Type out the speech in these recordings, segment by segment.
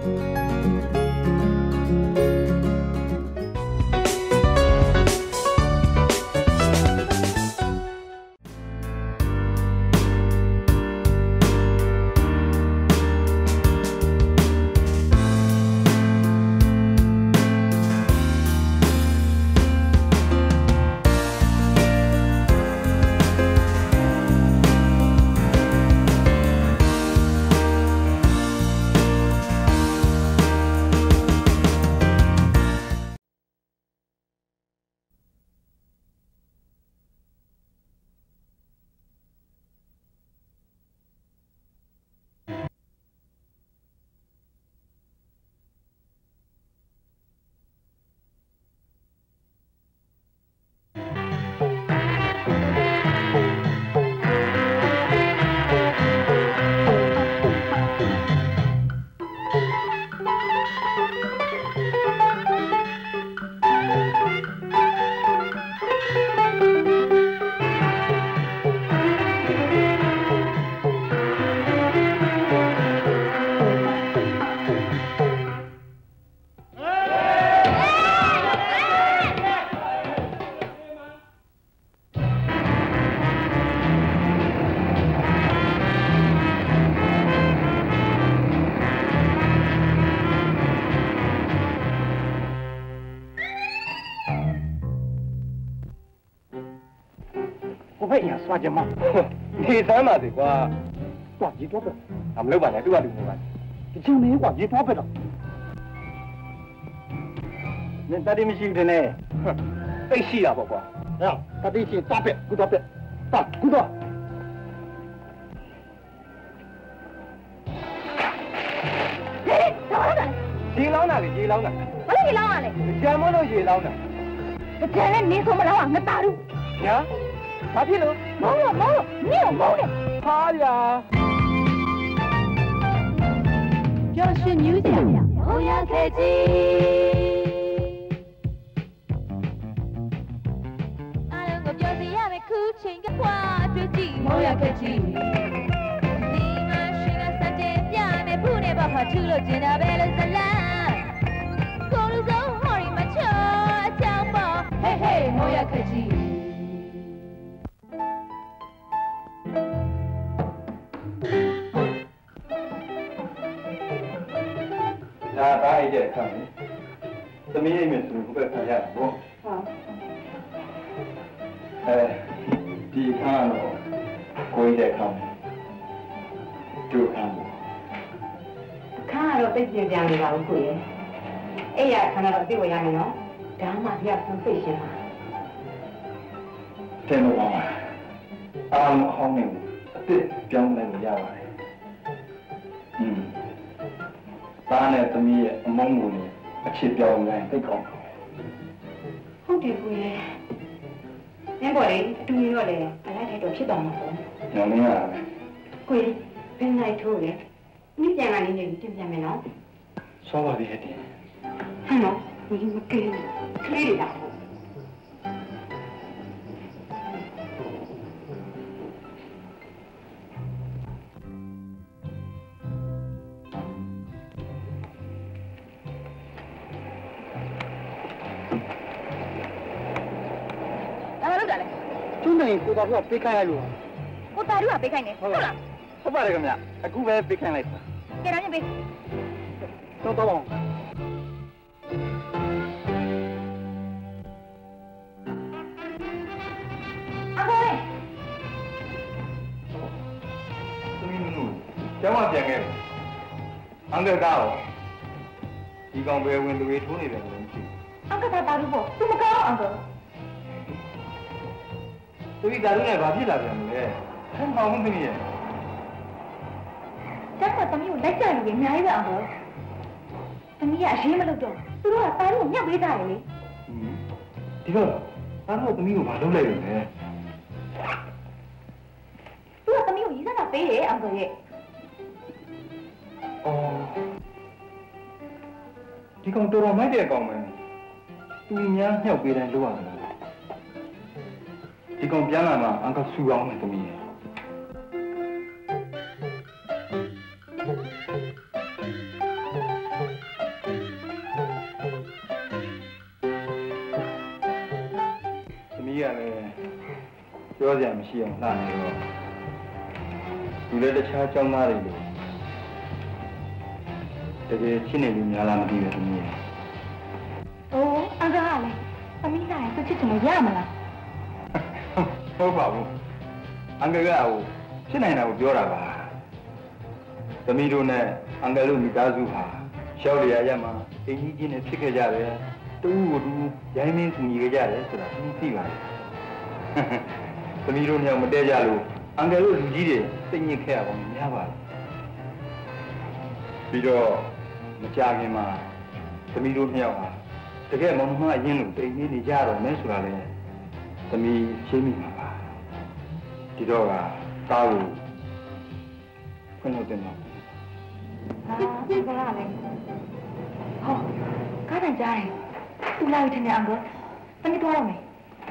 刷睫毛， 你三嘛的瓜， 挂几多倍？ 俺们老板呢都要留我们。 这今年挂几多倍了？你到底没心的呢？ 哼，被洗了不瓜？ 呀，到底是大倍，多少倍？大，多少？ 哎，老呢？ 几老呢？几老呢？ 我来几老啊嘞？ 什么都几老呢？ 这今天你说么老啊？我打入。 呀？啥皮了？ 毛了，你有毛的。 他呀。 就是牛角，我要科技。阿龙我表示要被哭成个花追机，我要科技。你们是个三姐家没不能把话出了见到白了三啦。公路走好你们车脚步，嘿嘿，我要科技。 打一点看，怎么也没什么不该看下不？ 好。 第看了，过一点看，就看了。 看了对这样的老贵，哎呀，看到了对我样的喏，干嘛要生费心嘛？ 真的慌啊！阿龙好呢，对，表妹不要来。သားနဲ့သမီးရဲ့အမုန်းကိုလည်းအချစ်ပြောင်းနိုင်သိကောင်းပါဟုတ်တယ်ကိုရဲ့။ညဘောလေအတူရောလေအလိုက်ထိုက်တော့ဖြစ်သွားမှာပေါ့။ညောင်မင်းရတာပဲ။ကိုရဲ့ဘယ်နိုင်ထိုးလဲ။ဒီပြန်လာနေနေပြင်ပြန်မယ်နော်။စောပါပြီဟဲ့တင်။ဟမ်နော်ဒီမကလေးကလေးရတာ။ကျုံးတယ်ကိုတော်ကပေးခိုင်းလိုက်လို့ကိုတာတို့ကပေးခိုင်းနေဟုတ်လားဟုတ်ပါတယ်ခင်ဗျအခုပဲပေးခိုင်းလိုက်တာကဲဒါနဲ့ပေးတော့တော့အကိုလေသမီးမနုကျောင်းကပြန်ခဲ့တယ်အန်ကယ်ကားရောဒီကောင်ပဲဝင်သွေးထိုးနေတယ်လို့မရှိအကတာတို့ပေါ့သူမကောင်းအကောသူဒီဒါတို့နဲ့ဘာဖြစ်လာပြန်မလဲဆန်းပေါင်းသမီးရဲ့ကျန်ကသမီးကိုလိုက်ကြလို့အများကြီးပဲအောင်သမီးကအရေးမလုပ်တော့သူတို့ကတာတို့ကိုညှက်ပေးကြတယ်လေဒီတော့တာတို့သမီးကိုမလုပ်လိုက်ဘူးလေသူကသမီးကိုရည်စားတာပေးတယ်အောင်ရဲ့အော်ဒီကောင်တော်တော်မိုက်တဲ့ကောင်ပဲသူများညှောက်ပေးတယ်လို့ရတယ်ဒီကောင်ပြန်လာမှအန်ကဆူအောင်မယ်သမီးရဲ့အပြောစရာမရှိအောင်လှနေတော့ဒီလည်းတခြားကြောင်းသားတွေလို့တကယ်ချင်းနေလို့များလားမသိဘူးသမီးရဲ့အိုးအန်ကလည်းသမီးနိုင်သူချစ်ချင်လို့ရမလားဟုတ်ပါဘူးအန်ကကဖြစ်နိုင်တာကိုပြောတာပါသမီးတို့နဲ့အန်ကတို့မိသားစုဟာရှောက်ရရမှာအင်းကြီးချင်းနဲ့ဖြစ်ခဲ့ကြတယ်တူကိုတူရိုင်းမင်းကူညီခဲ့ကြတယ်ဆိုတာသူသိပါတယ်သမီးတို့ညောင်မတဲကြလို့အန်ကတို့လူကြီးတွေစိတ်ညစ်ခဲ့ရပါမယ်များပါတယ်ပြီးတော့မကြခင်မှာသမီးတို့နှစ်ယောက်ဟာတကယ်မောင်နှမအရင်လိုတိတ်နေကြတော့မဲဆိုတာလေသမီးရှင်းမိမှာပါဒီတော့ကသားကိုဖွင့်လို့တင်တော့ဟာဒီကလာလေဟောကားတန်ကြားတယ်သူလာထင်တယ်အန်ကတမီးသွားရမယ်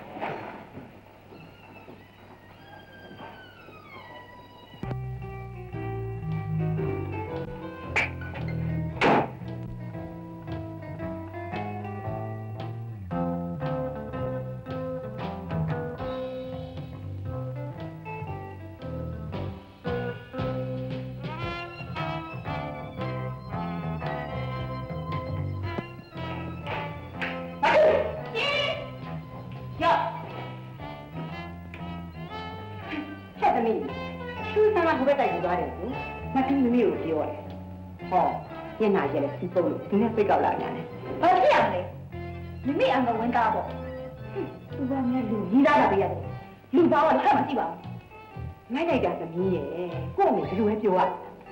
ညနာရဲစီးပုတ်လို့ဒီနေ့ပိတ်ကောက်လာရတယ်။ဘာဖြစ်ရမလဲ။မိမိအံကဝင်သားပေါ့။သူကမြတ်လူကြီးသားလာပေးရတယ်။လူသားကလည်းအဲ့မှကြည့်ပါဦး။မိုက်လိုက်တာသမီးရဲ့ကို့အမေဘယ်လိုပဲပြောရ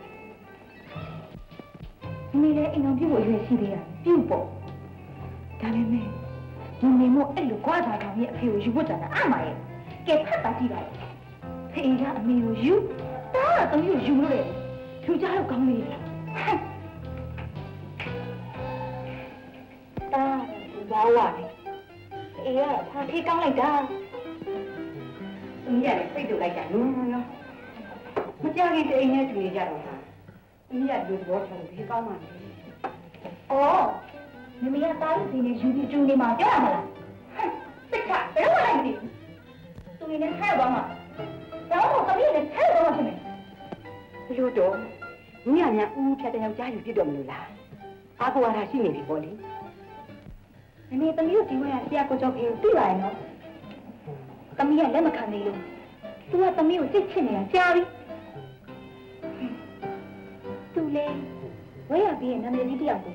။မိမိလည်းအိမ်အောင်ပြုတ်ဖို့အရွယ်ရှိသေးတာပြုတ်ပေါ့။ဒါပေမဲ့ဒီနေမို့အဲ့လိုကြွားတာကောင်ရဲ့အဖေကိုယူဖို့ကြတာအမှရဲ့။ကဲဖတ်တာကြည့်ပါဦး။ဖေးကအမေကိုယူတားသမီးကိုယူလို့လေ။သူကြတော့ကောင်းနေတယ်။ဘာဝလဲအေးရဖာဖေးကောင်းလိုက်တာအင်းရတယ်စိတ်တူလိုက်တာနော်နော်မကြခင်တအိမ်နဲ့တူနေကြတော့ဟာအင်းရလူဘောဆောင်ဖေးကောင်းမှလေအော်မမေကတားလို့ဒီနေ့ယူပြီးကျူနေမှာပြောရမလားစိတ်ချဘယ်လိုလိုက်နေသူနေနဲ့ထဲသွားမှာတော့သမီးနဲ့ထဲသွားမှာဖြစ်မယ်ဘလို့တော့ညညဦးဖြတ်တဲ့ယောက်ျားယူပြစ်တော့မလို့လားအာကိုရတာရှိနေပြီပေါ့လေမမေသမီးတို့ဒီဝဲကဆရာကိုကြောက်ဖေးကိုသိပါရဲ့နော်သမီးကလက်မခံသေးလို့သူကသမီးကိုစိတ်ချစ်နေတာကြားပြီသူလေဝဲရပြီးရဲ့နာမည်ကြီးတယောက်ကို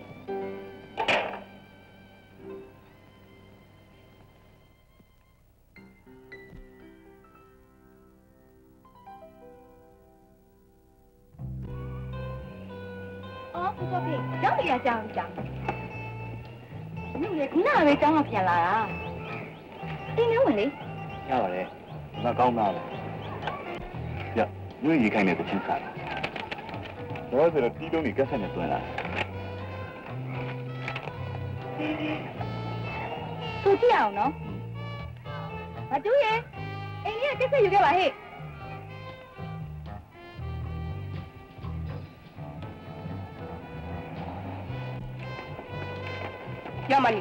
အော်ကိုကြောက်ဖေးကြောက်ပြရကြအောင်ကြာ你那还没长好片来啊？今天问你。 ရပါတယ်ငါကောင်းတာပဲညညရေခိုင်းနေတချင်းစားတော့ဆိုတော့တီးလုံးကြီးကက်ဆက်နဲ့တွန်းလာသူကြည့်အောင်နော်မတူရဲ့အိမ်ကြီးကကက်ဆက်ယူခဲ့ပါဟဲ့ရမနီ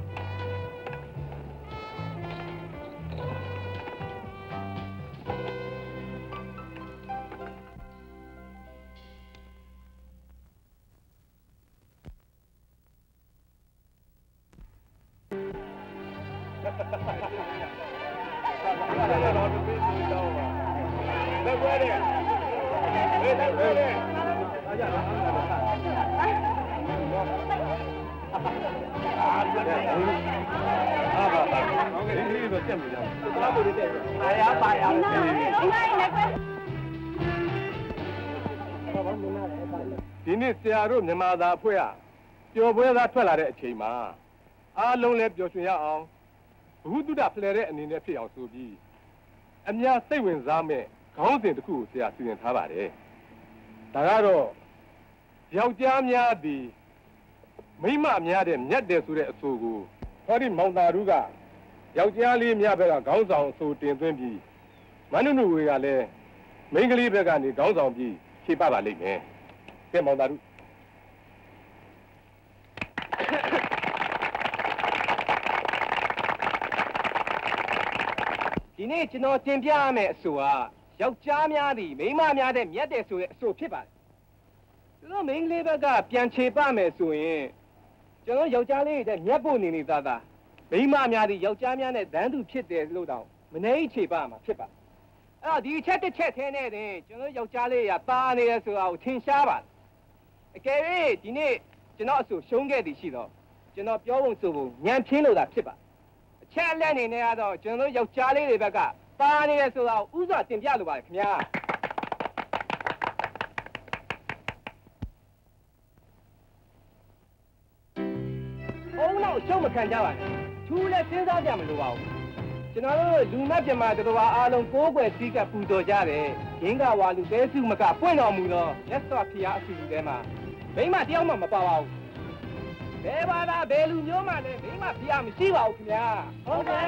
ဒီနေ့ဆရာတို့မြန်မာသားအဖွဲ့ကပျော်ပွဲသားထွက်လာတဲ့အချိန်မှာအားလုံးလည်းပျော်ရွှင်ရအောင်ဘုသူတ္တဖလှယ်တဲ့အနေနဲ့ဖြစ်အောင်ဆိုပြီးအများစိတ်ဝင်စားမဲ့ခေါင်းစဉ်တစ်ခုကိုဆရာစီစဉ်ထားပါတယ်ဒါကတော့ယောက်ျားများသည်မိန်းမများတဲ့မြတ်တယ်ဆိုတဲ့အဆိုကိုဟောဒီမောင်သာရုကယောက်ျားလေးများဘက်ကခေါင်းဆောင်အဆိုတင်သွင်းပြီးမနုနုဝေကလည်းမိန်းကလေးဘက်ကနေခေါင်းဆောင်ပြီးဖြေပပါလိမ့်မယ်ကဲမောင်သာရုဒီနေ့ကျွန်တော်တင်ပြရမယ့်အဆိုကယောက်ျားများသည်မိန်းမများတဲ့မြတ်တယ်ဆိုတဲ့အဆိုဖြစ်ပါတယ်ကျွန်တော်မိန်းကလေးဘက်ကပြန်ခြေပမယ်ဆိုရင်ကျွန်တော်ယောက်ျားလေးတွေမြတ်ဖို့နေနေသားသားမိန်းမများသည်ယောက်ျားများနဲ့တန်းတူဖြစ်တယ်လို့တောင်မနေခြေပမှာဖြစ်ပါအဲ့တော့ဒီအချက်တစ်ချက်ထဲနဲ့တင်ကျွန်တော်ယောက်ျားလေးကပါနေရဆိုတာကိုထင်ရှားပါတယ်အကယ်၍ဒီနေ့ကျွန်တော်အဆိုရှုံးခဲ့သည်ရှိတော့ကျွန်တော်ပြောဖို့ဆိုဖို့ညံပြင်းလို့သာဖြစ်ပါအချက်လက်နေနဲ့ကတော့ကျွန်တော်ယောက်ျားလေးတွေဘက်ကပါနေရဆိုတာကိုဥစွာတင်ပြလိုပါတယ်ခင်ဗျာအုံးတော့ရှုံးမခံကြပါနဲ့သူလည်းစဉ်းစားကြမလို့ပါဘူးကျွန်တော်တို့လူမတ်ပြမတော်ဘာအားလုံးကိုးကွယ်စည်းကပ်ပူဇော်ကြတယ်ရင်းကဝါလူတဲစုမကပွင့်တော်မူသောမြတ်စွာဘုရားအစီအစဉ်ထဲမှာမိမတယောက်မှမပါပါဘူးဘယ်ပါလားဘယ်လူမျိုးမှလည်းမိမဘုရားမရှိပါဘူးခင်ဗျာဟုတ်ကဲ့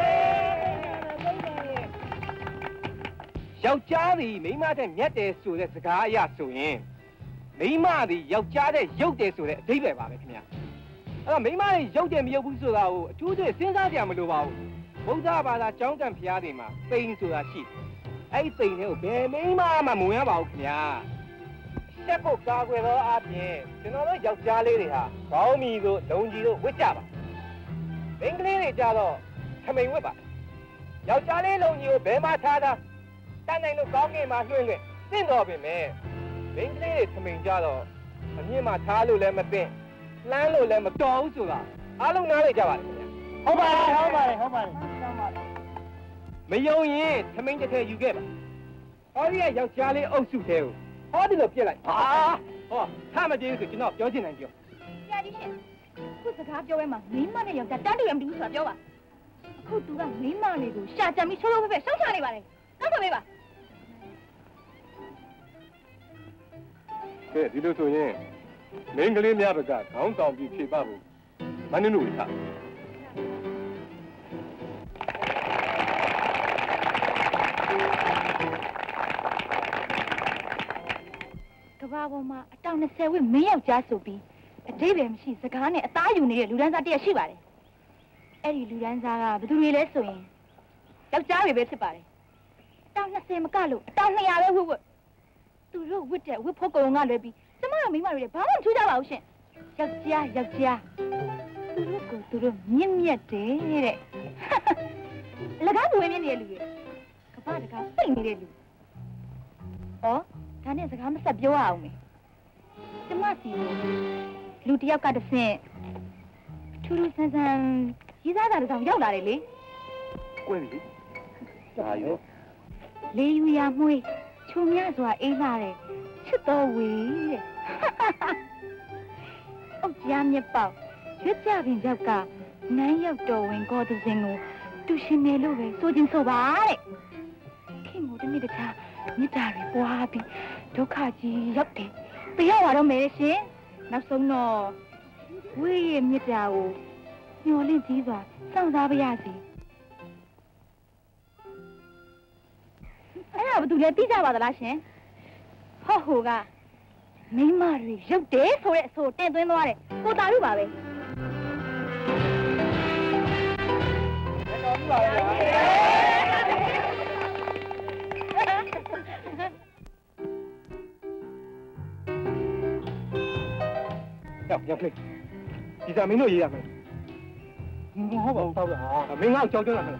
ယောက်ျားသည်မိမတဲ့မြတ်တယ်ဆိုတဲ့စကားအရဆိုရင်မိမသည်ယောက်ျားတဲ့ရုပ်တယ်ဆိုတဲ့အဓိပ္ပာယ်ပါပဲခင်ဗျာအဲ့တော့မိမရဲ့ရုပ်တယ်မရုပ်ဘူးဆိုတာကိုအထူးသဖြင့်စဉ်းစားကြမလိုပါဘူးဗုဒ္ဓဘာသာကျောင်းကံဘုရားတွေမှာပိန်ဆိုတာရှိအဲ့ဒီပိန်တွေကိုဘယ်မိမမှမဝင်ရပါဘူးခင်ဗျာရှက်ဖို့ကာကွယ်သောအပြင်ကျွန်တော်တို့ယောက်ျားလေးတွေဟာခေါင်းမီတို့လုံကြီးတို့ဝစ်ကြပါမိန်းကလေးတွေကြတော့ထမိန်ဝစ်ပါယောက်ျားလေးလုံကြီးကိုဘယ်မှာထားတာတန်းနိုင်လို့ကောင်းကင်မှာလွှင့်လွှင့်သင့်တော်ပင်မဲ့မိန်းကလေးတွေထမိန်ကြတော့အမြင့်မှာထားလို့လည်းမသိလှမ်းလို့လည်းမတော်ဘူးဆိုတာအားလုံးနားလည်ကြပါလေခင်ဗျာဟုတ်ပါတယ်မယုံရင်ထမိန်တစ်ထည်ယူခဲ့ပါဟောဒီကယောက်ျားလေးအုပ်စုသေးကိုဟောဒီလိုပြစ်လိုက်ဟာဟောထားမကြည့်ဘူးဆိုကျွန်တော်ပြောချင်တယ်ပြောဆရာကြီးရှင်ခုစကားပြောရဲမှာမိမနဲ့ယောက်ျားတန်းတူရမတူဘူးဆိုတာပြောပါအခုသူကမိမလေးကိုရှာကြံပြီးချိုးလို့ပဲရှောက်ချနေပါလေတော့ဆိုပေးပါကဲဒီလိုဆိုရင်မိန်းကလေးများဘက်ကခေါင်းဆောင်ပြီးဖြေပါဖို့မနှင်းလို့ထားကဘာပေါ်မှာအတောင်20ဝက်မင်းယောက်ျားဆိုပြီးအတိတ်ပဲမရှိစကားနဲ့အသားယူနေတဲ့လူဒန်းစားတရက်ရှိပါတယ်အဲ့ဒီလူဒန်းစားကဘယ်သူတွေလဲဆိုရင်ယောက်ျားတွေပဲဖြစ်ပါတယ်အတောင်20မကလို့အတောင်200ပဲဝတ်သူတို့ဝတ်တဲ့ဝတ်ဖို့ကုံကလွယ်ပြီးကျမတို့မိမတွေဘာမှမထူးကြပါဘူးရှင်ယောက်ျားသူတို့ကိုသူတို့မြင့်မြတ်တယ်တဲ့လကားဝင်းမြင့်နေတဲ့လူတွေကဘာတကားပိတ်နေတဲ့လူဩဒါနဲ့စကားမဆက်ပြောရအောင်မေကျမစီလူတယောက်ကတစ်ဆင့်ထူးထူးဆန်းဆန်းရေးသားတာတစ်ဆောင်ရောက်လာတယ်လေကွယ်ပြီဒါရောလေယူရမွေးချုံမြစွာအေးလာတယ်ချစ်တော်ဝေတဲ့အုတ်ကြားမြက်ပေါက်ရွက်ကြပင်ရောက်ကနန်းရောက်တော်ဝင်ကောသစင်ကိုတူရှင်နေလို့ပဲစိုးချင်းဆိုပါတဲ့ခင်ကိုတနေ့တခြားမြစ်တာတွေပွားပြီးဒုက္ခကြီးရောက်တယ်ပြရပါတော့မယ်ရှင်နောက်ဆုံးတော့ဝေးရဲ့မြစ်တာကိုညှော်လင့်ကြီးစွာစောင့်စားပါရစေအဲ့ဒါဘာတူလဲသိကြပါသလားရှင်ဟော့ဟိုကမိမတွေရုပ်တယ်ဆိုတဲ့အဆိုတင်သွင်းသွားတယ်ကိုတာရုပါပဲတော်ပါပါရောက်ပြီဒီစာမင်းတို့ရေးရမယ်မဟုတ်ပါဘူးတောက်တာမင်းငါ့ကိုကြောက်ကြလားဟမ်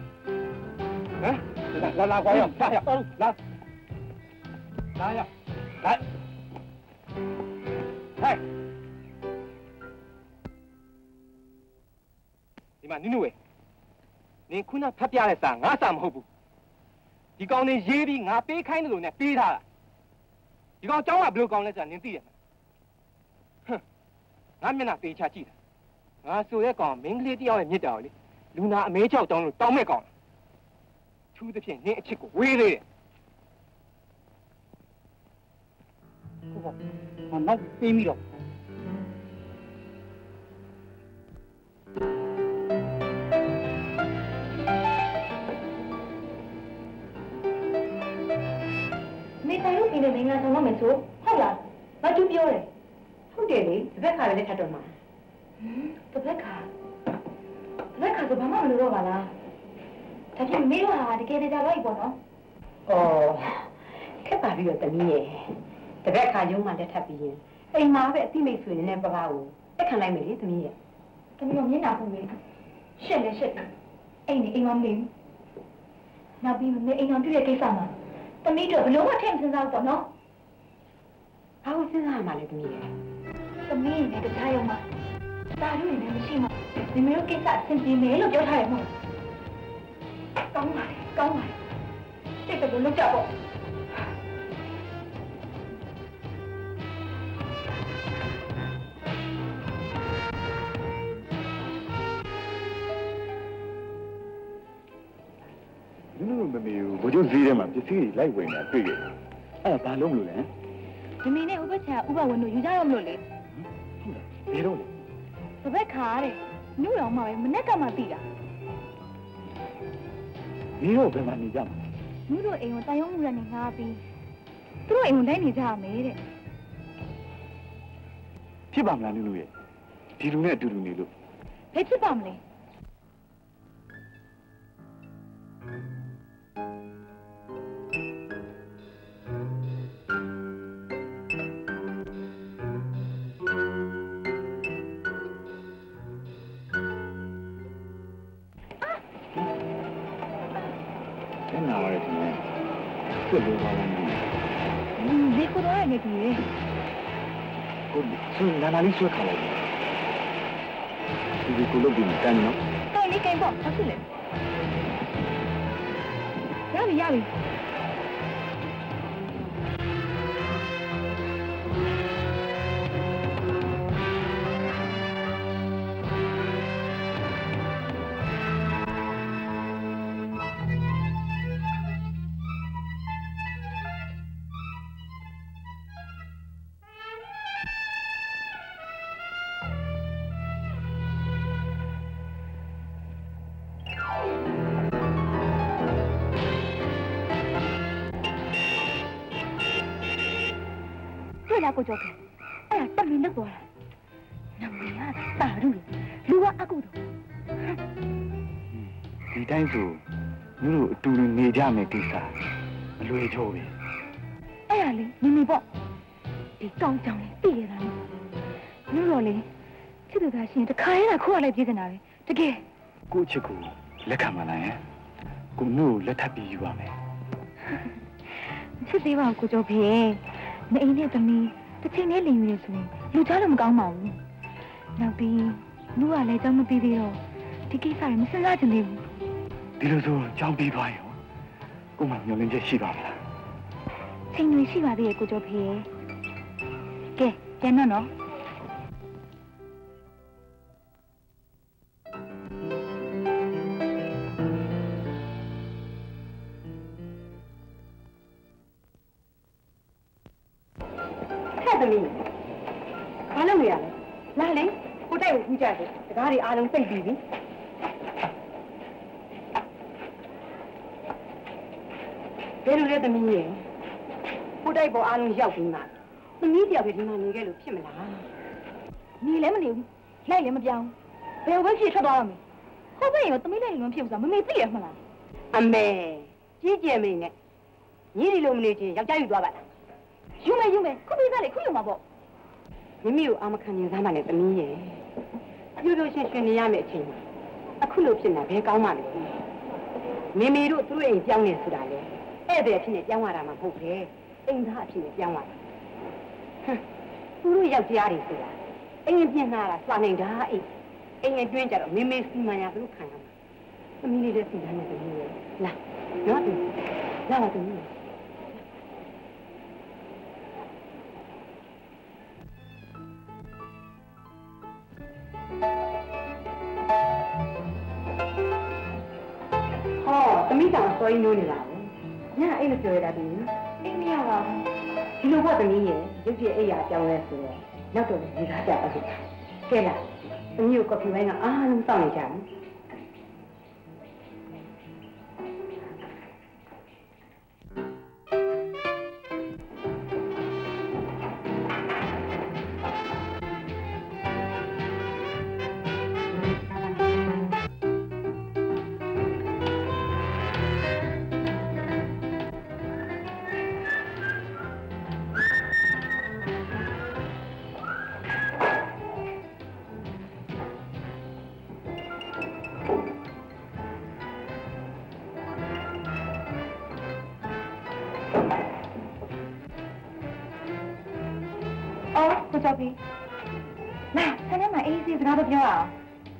လာခွာရောက်လာရောက်လာရောက်ဟဲ့ဒီမှာနင်းနွေနင်ခုနဖတ်ပြတဲ့စာငါစာမဟုတ်ဘူးဒီကောင်နေရေးပြီးငါပေးခိုင်းတယ်လို့နဲ့ပေးထားတာဒီကောင်ကျောင်းကဘယ်လိုကောင်လဲဆိုတာနင်သိရမှာငါမျက်နှာပေးချကြည့်တာငါဆိုတဲ့ကောင်မင်းကလေးတယောက်ရဲ့မြစ်တာကိုလေလူနာအမဲချောက်တောင်းလို့တောင်းမဲ့ကောင်ထူးသဖြင့်နင်းအချစ်ကိုဝေးသေးတယ်ဟုတ်ပါမနောက်ပေးမိတော့နေတိုင်းလို့ဒီနေ့ငါဆောင်ရမယ်ဆိုဟုတ်လားမတူပြောတယ်ဟုတ်တယ်လေတစ်ခါလည်းထပ်တော့မှာတစ်ခါဆိုဘာမှမလုပ်တော့ပါလားဒါပြင်မေတို့ဟာတကယ်တရားတော့ပေါ့နော်ခက်ပါပြီတော့တမီးရဲ့တပည့်ခါရုံးမှလက်ထပ်ပြီးရင်အိမ်မှာပဲအတိမိတ်ဆွေနဲ့ပပကိုတက်ခံလိုက်မယ်လေတမီးရဲ့တမီးတို့မျက်နှာပူနေရှက်လဲရှက်တယ်အိမ်နေအိမ်မမနေဘူးနောက်ပြီးမေအိမ်အောင်တွေ့တဲ့ကိစ္စမှာတမီးတို့ဘလို့မှထင်မစင်စားဘူးပေါ့နော်ဘာလို့စဉ်းစားရမှာလဲတမီးရဲ့သမီးနဲ့တခြားရုံမှာတာတို့ရင်လည်းမရှိမှညီမတို့ကိစ္စအဆင်ပြေမယ်လို့ပြောထားတယ်မဟုတ်ကောင်းပါလေကောင်းပါလေစိတ်ကလုံးကြပေါ့နင်တို့မမေဘူးဘိုးကျုပ်ဈေးထဲမှာပစ္စည်းတွေလိုက်ဝင်နေတာတွေ့ရတယ်အဲ့ဒါဘာလို့မလို့လဲဒီမင်းနဲ့ဥပချာဥပဝင်တို့ယူကြတော့မလို့လေဘယ်တော့လဲတပည့်ခါတဲ့ညတော်မှပဲမနေ့ကမှသိတာမင်းတို့ဘယ်မှာနေကြမှာညတို့အိမ်ကိုတန်ရုံးမှုရနေငါပြီးသူတို့အိမ်ကိုလိုက်နေကြရမယ်တဲ့ဖြစ်ပါမလားနင်တို့ရဲ့ဒီလူနဲ့အတူတူနေလို့ဘယ်ဖြစ်ပါမလဲနားရတယ်ဒီပြည့်လို့ပါလားဒီကိုတော့နေပြီလေကိုသူနာနာလေးဆွဲခါလိုက်ဒီကိုလုပ်ပြီးတန်းနော်တိုင်လေးကိန်းပေါ့ဟုတ်လေရပြီရပြီကိုကြောက်တယ်အဲ့ဒါတက်မင်းနဲ့သွားတာနမရတာတို့လူကအကုတို့ဒီတိုင်းဆိုနင်တို့အတူတူနေကြမယ်ကိစ္စအလွယ်ချောပဲအဲ့ဒါလေမိမိပေါ့ဒီကောင်းကြောင်လေးသိရတာနော်တော့လေချစ်သူသားရှင်တခါရဲတာခိုးရလိုက်ပြေးနေတာပဲတကယ်ကိုချစ်ကိုလက်ခံမလားယကိုမျိုးလက်ထပ်ပြီးယူပါမယ်ချစ်သေးပါကိုကြောဖေမအိမ်နဲ့သမီးတစ်ချိန်နဲ့လင်ယူရဆိုရင်လူချလို့မကောင်းပါဘူးနောက်ပြီးလူကလည်းကြောင်းမပြီးသေးတော့ဒီကိစ္စတွေမစဉ်းစားချင်သေးဘူးဒီလိုဆိုကြောင်းပြီးသွားရောကိုမှမျောလင်းချက်ရှိပါမလားချိန်တွေရှိပါသေးရဲ့ကိုကြောဖေကဲကျန်တော့နော်သမီးဘာလုပ်နေရလဲလာလေကိုတိုက်ကိုခူးကြတယ်တကားတွေအားလုံးပိတ်ပြီးပြီဘယ်လိုလဲသမီးရဲ့ကိုတိုက်ပေါ်အားလုံးရောက်ပြီးမှသမီးတယောက်ပဲဒီမှာနေခဲ့လို့ဖြစ်မလားနေလည်းမနေဘူးလိုက်လည်းမပြောင်းဘယ်ဘက်ဖြစ်ထွက်သွားရမလဲဟုတ်ပဲရောသမီးလည်းလုံးဖြစ်ဘူးဆိုတာမမေသိရမလားအမေကြီးကျယ်မင်းနဲ့ညီဒီလိုမနေချင်ယောက်ျားယူသွားပါလားယူမယ်ခုပြီးသားလေခုယူမှာပေါ့မိမိကိုအာမခံနေသားမှလည်းသမီးရဲ့ပြို့ပြို့ရှင်းရှင်းနေရမယ့်အချိန်မှာအခုလိုဖြစ်နေတာဘယ်ကောင်းမှလဲမိမိတို့သူ့အိမ်ပြောင်းနေဆိုတာလေဧည့်သည်အဖြစ်နဲ့ပြောင်းရတာမှမဟုတ်ပဲအိမ်သားအဖြစ်နဲ့ပြောင်းရတာသူတို့ယောက်ျားတွေဆိုတာအိမ်ပြင်လာတာစွာနေတာအိမ်အတွင်းကြတော့မိမိစီမံရသူတို့ခံရမှာသမီးလေးတဲ့စီမံနေသမီးရဲ့လာနော်သူလာပါသမီးသမီးကောင်စောကြီးနိုးနေတာပဲညအိတ်မပြောရတာပြီအိမ်မရပါဘူးဒီလိုပေါ့သမီးရဲ့ရုပ်ပြည့်အိတ်ရပြောင်းလဲဆိုတော့နောက်တော့ဒီကားကြပါစို့ကဲလားသမီးကိုကော်ဖီဝိုင်းကအားလုံးစောင့်နေကြတယ်ဆန်ထဲမှာအေးစေးစကားတော့ပြောအောင်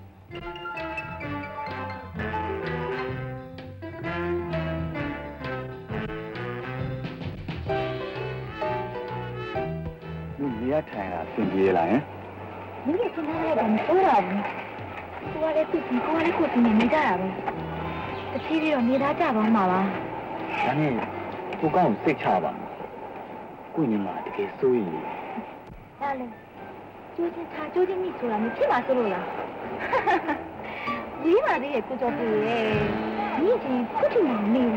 你也看呀，心急了呀？ 你也跟他来吧，你多少呢？我来自己，我来过几年没干了。这体力让你打架帮忙吧。 那你不讲谁吃吧？过年嘛，这个所以。 好嘞，究竟你做了，你起码做了。哈哈哈，为嘛这也不做不嘞？你已经不听我的了。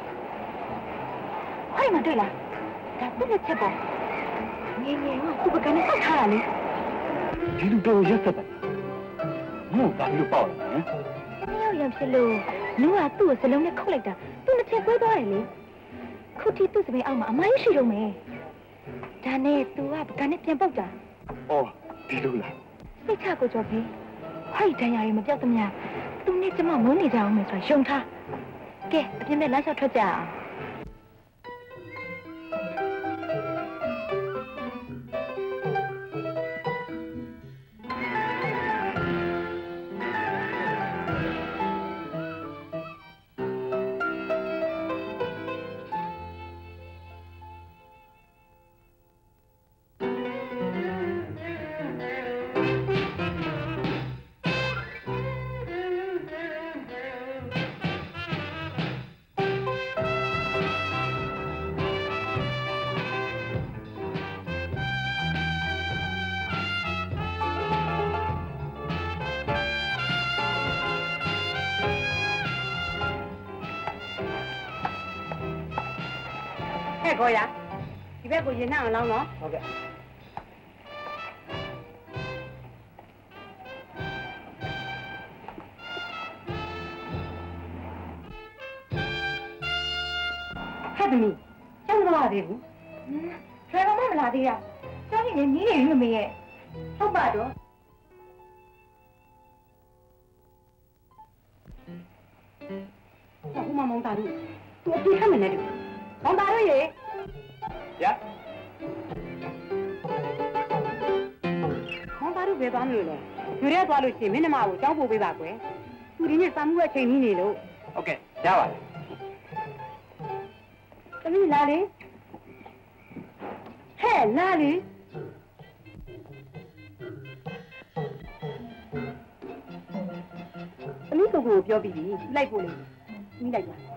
快嘛，对了，咱不能吃饱。年啊，都不赶紧放他了嘞。 你都给我热死吧！我咋就爆了呢？ 没有样子喽，你啊，肚子လုံးနဲ့ခုတ်လိုက်တာသူ့တစ်ချက်ပွဲသွားတယ်လေခုထိသူ့စပယ်အောက်မှာအမိုင်းရှိတော့မယ်ဒါနဲ့သူကပကံနဲ့ပြန်ပုတ်တာ哦，ဒီလိုလားစိတ်ချကိုကြောပြီခွိုက်တန်ရာတွေမပြောက်သမျှသူနဲ့ကျမမုန်းနေကြအောင်မယ်ဆိုတာယုံထားကဲအပြင်မဲ့လမ်းလျှောက်ထွက်ကြအောင်ကိုရဒီဘက်ကိုရင်နှံ့အောင်လောင်းနော်ဟုတ်ကဲ့ဟဲ့သမီးကျောင်းမလာသေးဘူးဆရာမမလာသေးရကျောင်းကြီးလည်းနီးနေပြီမမေရဲ့ဟုတ်ပါတော့ဟိုမမောင်တာတို့သူအပြေးခတ်မယ်နဲ့တူမောင်တာတို့ရေရမောင်တာတို့ဘယ်သွားမလို့လဲယူရဲသွားလို့ရှိရင်မင်းနှမကိုကြောင်းပို့ပေးပါကွယ်သူဒီနေ့စာမှုရဲ့ချိန်ကြီးနေလို့ဟုတ်ကဲ့ရပါတယ်သမီးလာလေဟဲ့လာလေသမီးကိုပြောပြီးပြီလိုက်ပို့လိမ့်မယ်ပြီးလိုက်ပါ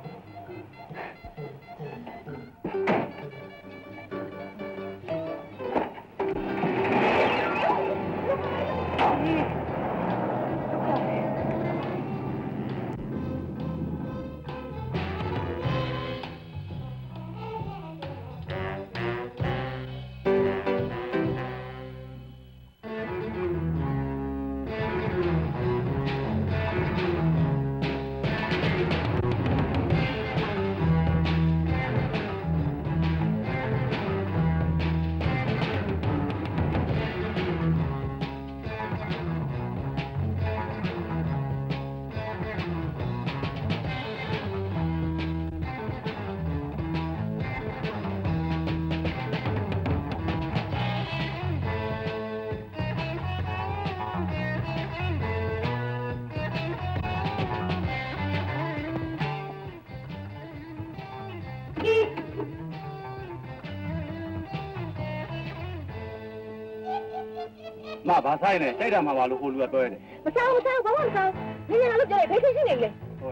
မဘာဆိုင်နဲ့တိုက်တာမှာပါလို့ဟိုလူကပြောရတယ်မစားဘာမှမစားနေရလို့ပြောရဘယ်ဖြစ်နေလဲဟုတ်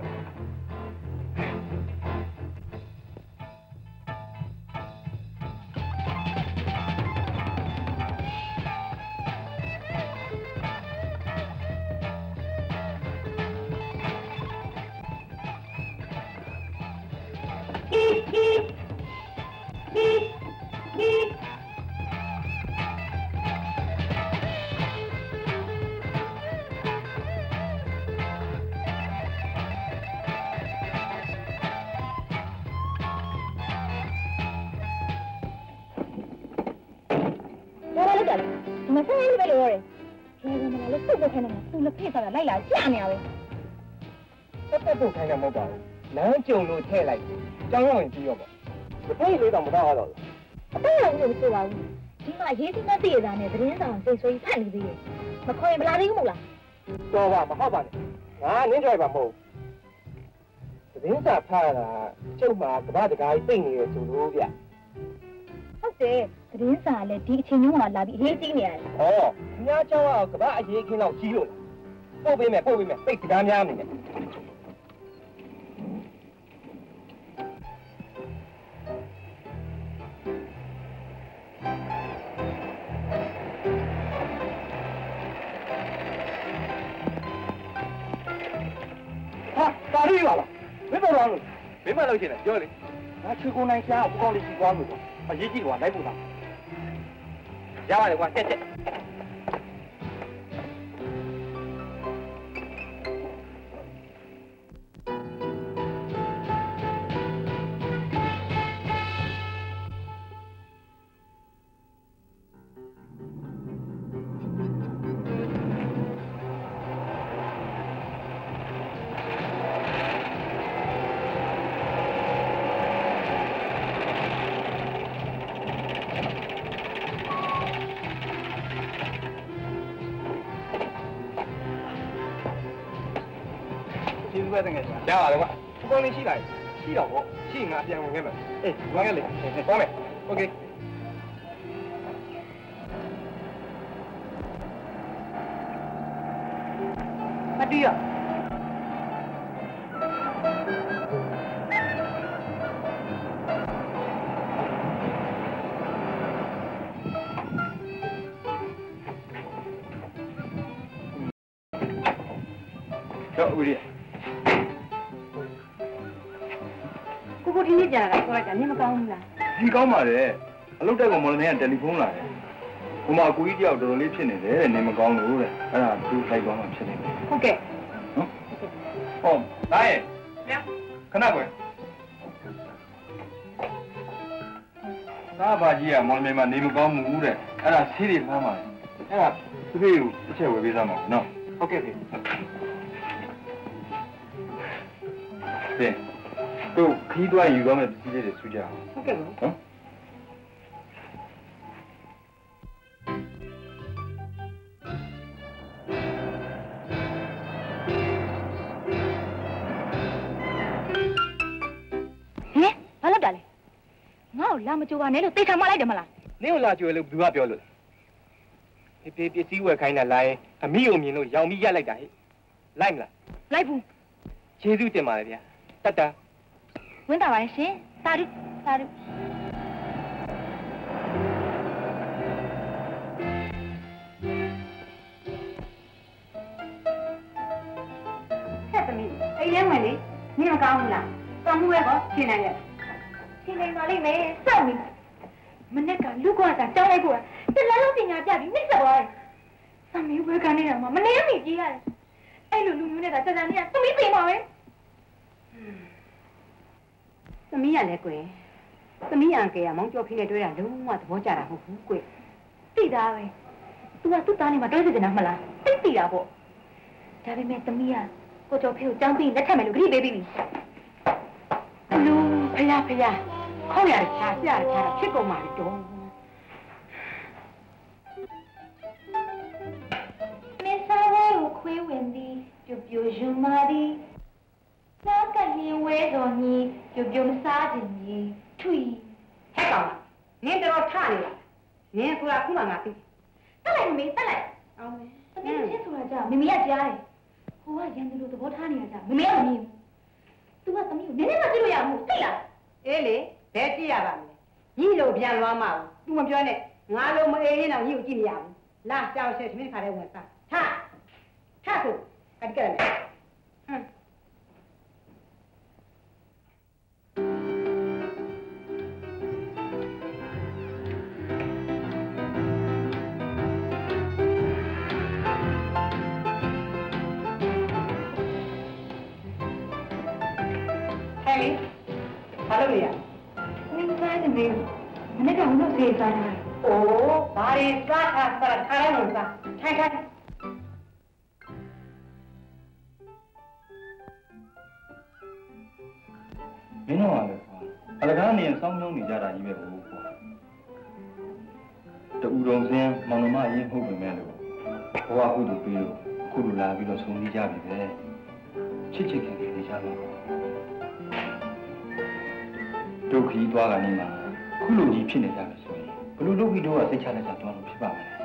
မဆိုင်ဘူးပဲလို့ရတယ်။ဒီကနေ့လည်းစုပ်ပုတ်ခိုင်းနေတာသူလက်ဖိတ်သွားတာလိုက်လာကြာနေရပဲ။တက်ပုတ်ခိုင်းတာမဟုတ်ပါဘူး။လမ်းကြုံလို့ထည့်လိုက်။ကျောင်းရောက်ရင်ပြီးရောပေါ့။မထည့်လို့တော့မတော့တော့ဘူး။အတော့လည်းမဆိုပါဘူး။ဒီမှာရေးစင်းနဲ့တည်ရတာနဲ့သတင်းဆောင်စိတ်ဆွေးဖတ်နေသေးတယ်မခေါ်ရင်မလာသေးဘူးမဟုတ်လားတော်ပါမဟုတ်ပါနဲ့ငါနင်းကြိုက်ပါမဟုတ်သတင်းစာဖတ်ရတာကျုပ်မှာကမ္ဘာတကားကြီးသိနေရဆိုလို့ဗျဟုတ်တယ်သတင်းစာလည်းဒီအချိန်မျိုးမှာလာပြီးအရေးကြီးနေရတယ်ဩခင်ဗျားเจ้าကကမ္ဘာအရေးခင်းတော့ကြီးလို့ပို့ပေးမယ်ပိတ်စကားများနေတယ်ပါရီပါလားမင်းတော်လို့မင်းမလုပ်ချင်တယ်ပြောလေငါချွေကုန်နိုင်ရှားကိုကောင်းလေးရှိသွားလို့အရေးကြီးကွာလိုက်ပို့တာရပါတယ်ကွာတက်ရပါတယ်ကွာကိုကောင်းလေးရှိလိုက်ရှိတော့ဗောရှိငါပြန်ဝင်ခဲ့မယ်အေးဝင်ခဲ့လေသွားမယ်โอเคမတူရကျော်ဦးရီကိုဒီနေ့ကြာတာခေါ်လိုက်တာနင်မကောင်းဘူးလားဒီကောင်းပါလေအလုပ်တက်ကောင်မော်လမြိုင်ကတယ်လီဖုန်းလာတယ်ဟိုမှာကိုကြီးတယောက်တော်တော်လေးဖြစ်နေတယ်တဲ့နင်မကောင်းလို့တဲ့အဲ့ဒါသူလိုက်သွားမှဖြစ်နေတယ်ဟုတ်ကဲ့နော်ဟောဒါရဲ့ခဏကွယ်သားဘာကြီးကမော်လမြိုင်မှာနေမကောင်းဘူးတဲ့အဲ့ဒါဆေးတွေဖမ်းပါတယ်အဲ့ဒါသူ့ဖေကိုတစ်ချက်ဝယ်ပေးစမ်းပါနော်ဟုတ်ကဲ့ဖေတို့ခီးသွားယူသွားမယ်ပစ္စည်းလေးတွေဆူကြအောင်ဟုတ်ကဲ့နော်ဘာလုပ်တာလဲငါ့ကိုလာမကြိုပါနဲ့လို့သိထားမှလိုက်တယ်မလားနင်းကိုလာကြွယ်လို့ဘယ်သူကပြောလို့ဖေပစ္စည်းဝယ်ခိုင်းတာလာရင်အမိကိုမြင်လို့ရောင်ပြီးရက်လိုက်တာဟဲ့လိုက်မလားလိုက်ဘူးကျေးဇူးတင်ပါတယ်ဗျာတတ်တာဝင်တာပါလေရှင်သာဓုဟဲ့သမီးအိမ်ထဲဝင်လေနင်မကောင်းဘူးလားကောင်းမှုပဲပေါ့ရှင်းနိုင်ရဲ့ရှင်းနိုင်ပါလိမ့်မယ်စောင့်နေမနေ့ကလူကွာတာတောင်းလိုက်ဖို့တလားလုံးပညာပြပြီးနှိမ့်ဆက်သွားတယ်သမီးဝဲကနေတာမှမနေမိကြည့်ရတယ်အဲ့လိုလူမျိုးနဲ့ကကြာကြာနေရသမီးသိမှာပဲသမီးရလဲကွယ်သမီးအန်ကရမောင်ကျော်ဖိနဲ့တွဲတာလုံးဝသဘောကျတာမဟုတ်ဘူးကွယ်သိသားပဲ तू ကသူ့သားနဲ့မှတွဲစီနေတာမလားသိတာပေါ့ဒါပေမဲ့သမီးကကိုကျော်ဖိကိုကြောင်းပြီးလက်ထပ်မယ်လို့ဂရိပေးပြီးပြီလူဖယားခေါင်းရတယ်ချာပြရတယ်ချာဖြစ်ကုန်ပါလေတော့မင်းစားဝဲကိုခွေးဝင်သည်ပြပြယူမာသည်စားကရင်ဝဲတော်ကြီးပြမစားခြင်းကြီးထွီဟဲ့ကောင်နင်းတော့ထနေလားနင်းဆိုတာခုမှငါသိတက်လိုက်မေးတက်လိုက်အောင်မေသမီးချင်းဆိုတာကြာမမေကကြားတယ်ဟိုကရန်သူလိုသဘောထားနေတာကြာမမေကမမြင်ဘူး तू ကသမီးကိုနည်းနည်းမှကြည့်လို့ရမှာသိလားအေးလေဘယ်ကြည့်ရပါမလဲညီလို့ပြန်လွှမ်းမအောင် तू မပြောနဲ့ငါလုံးမအေးရင်တော့ညီကိုကြည့်မရဘူးလာကြောက်ဆက်သမီးခါလေးဝင်စားထဆိုကတ်ကြရမယ်ဘာလို့လဲမင်းစားနေတယ်မနေ့ကဘုလို့ဆေးစားတာအိုးဘာတွေစားထားထားရလို့စားထိုင်မင်းတို့ကလည်းအလကားနေစောင်းနှုံးနေကြတာကြီးပဲဘူးကွာတူတော်စင်းမောင်နှမအရင်ဟုတ်ပေမဲ့လို့ဘဝကုသိုလ်ပြီးလို့အခုလိုလာပြီးတော့ဆုံးဖြတ်ကြပြီပဲချစ်ချစ်ခင်ခင်နေကြပါဒုက္ခကြီးသွားကနေမှခုလိုကြီးဖြစ်နေကြမယ်ဆိုရင်ဘလို့ဒုက္ခတို့ကစိတ်ချလက်ချသွားလို့ဖြစ်ပါမယ်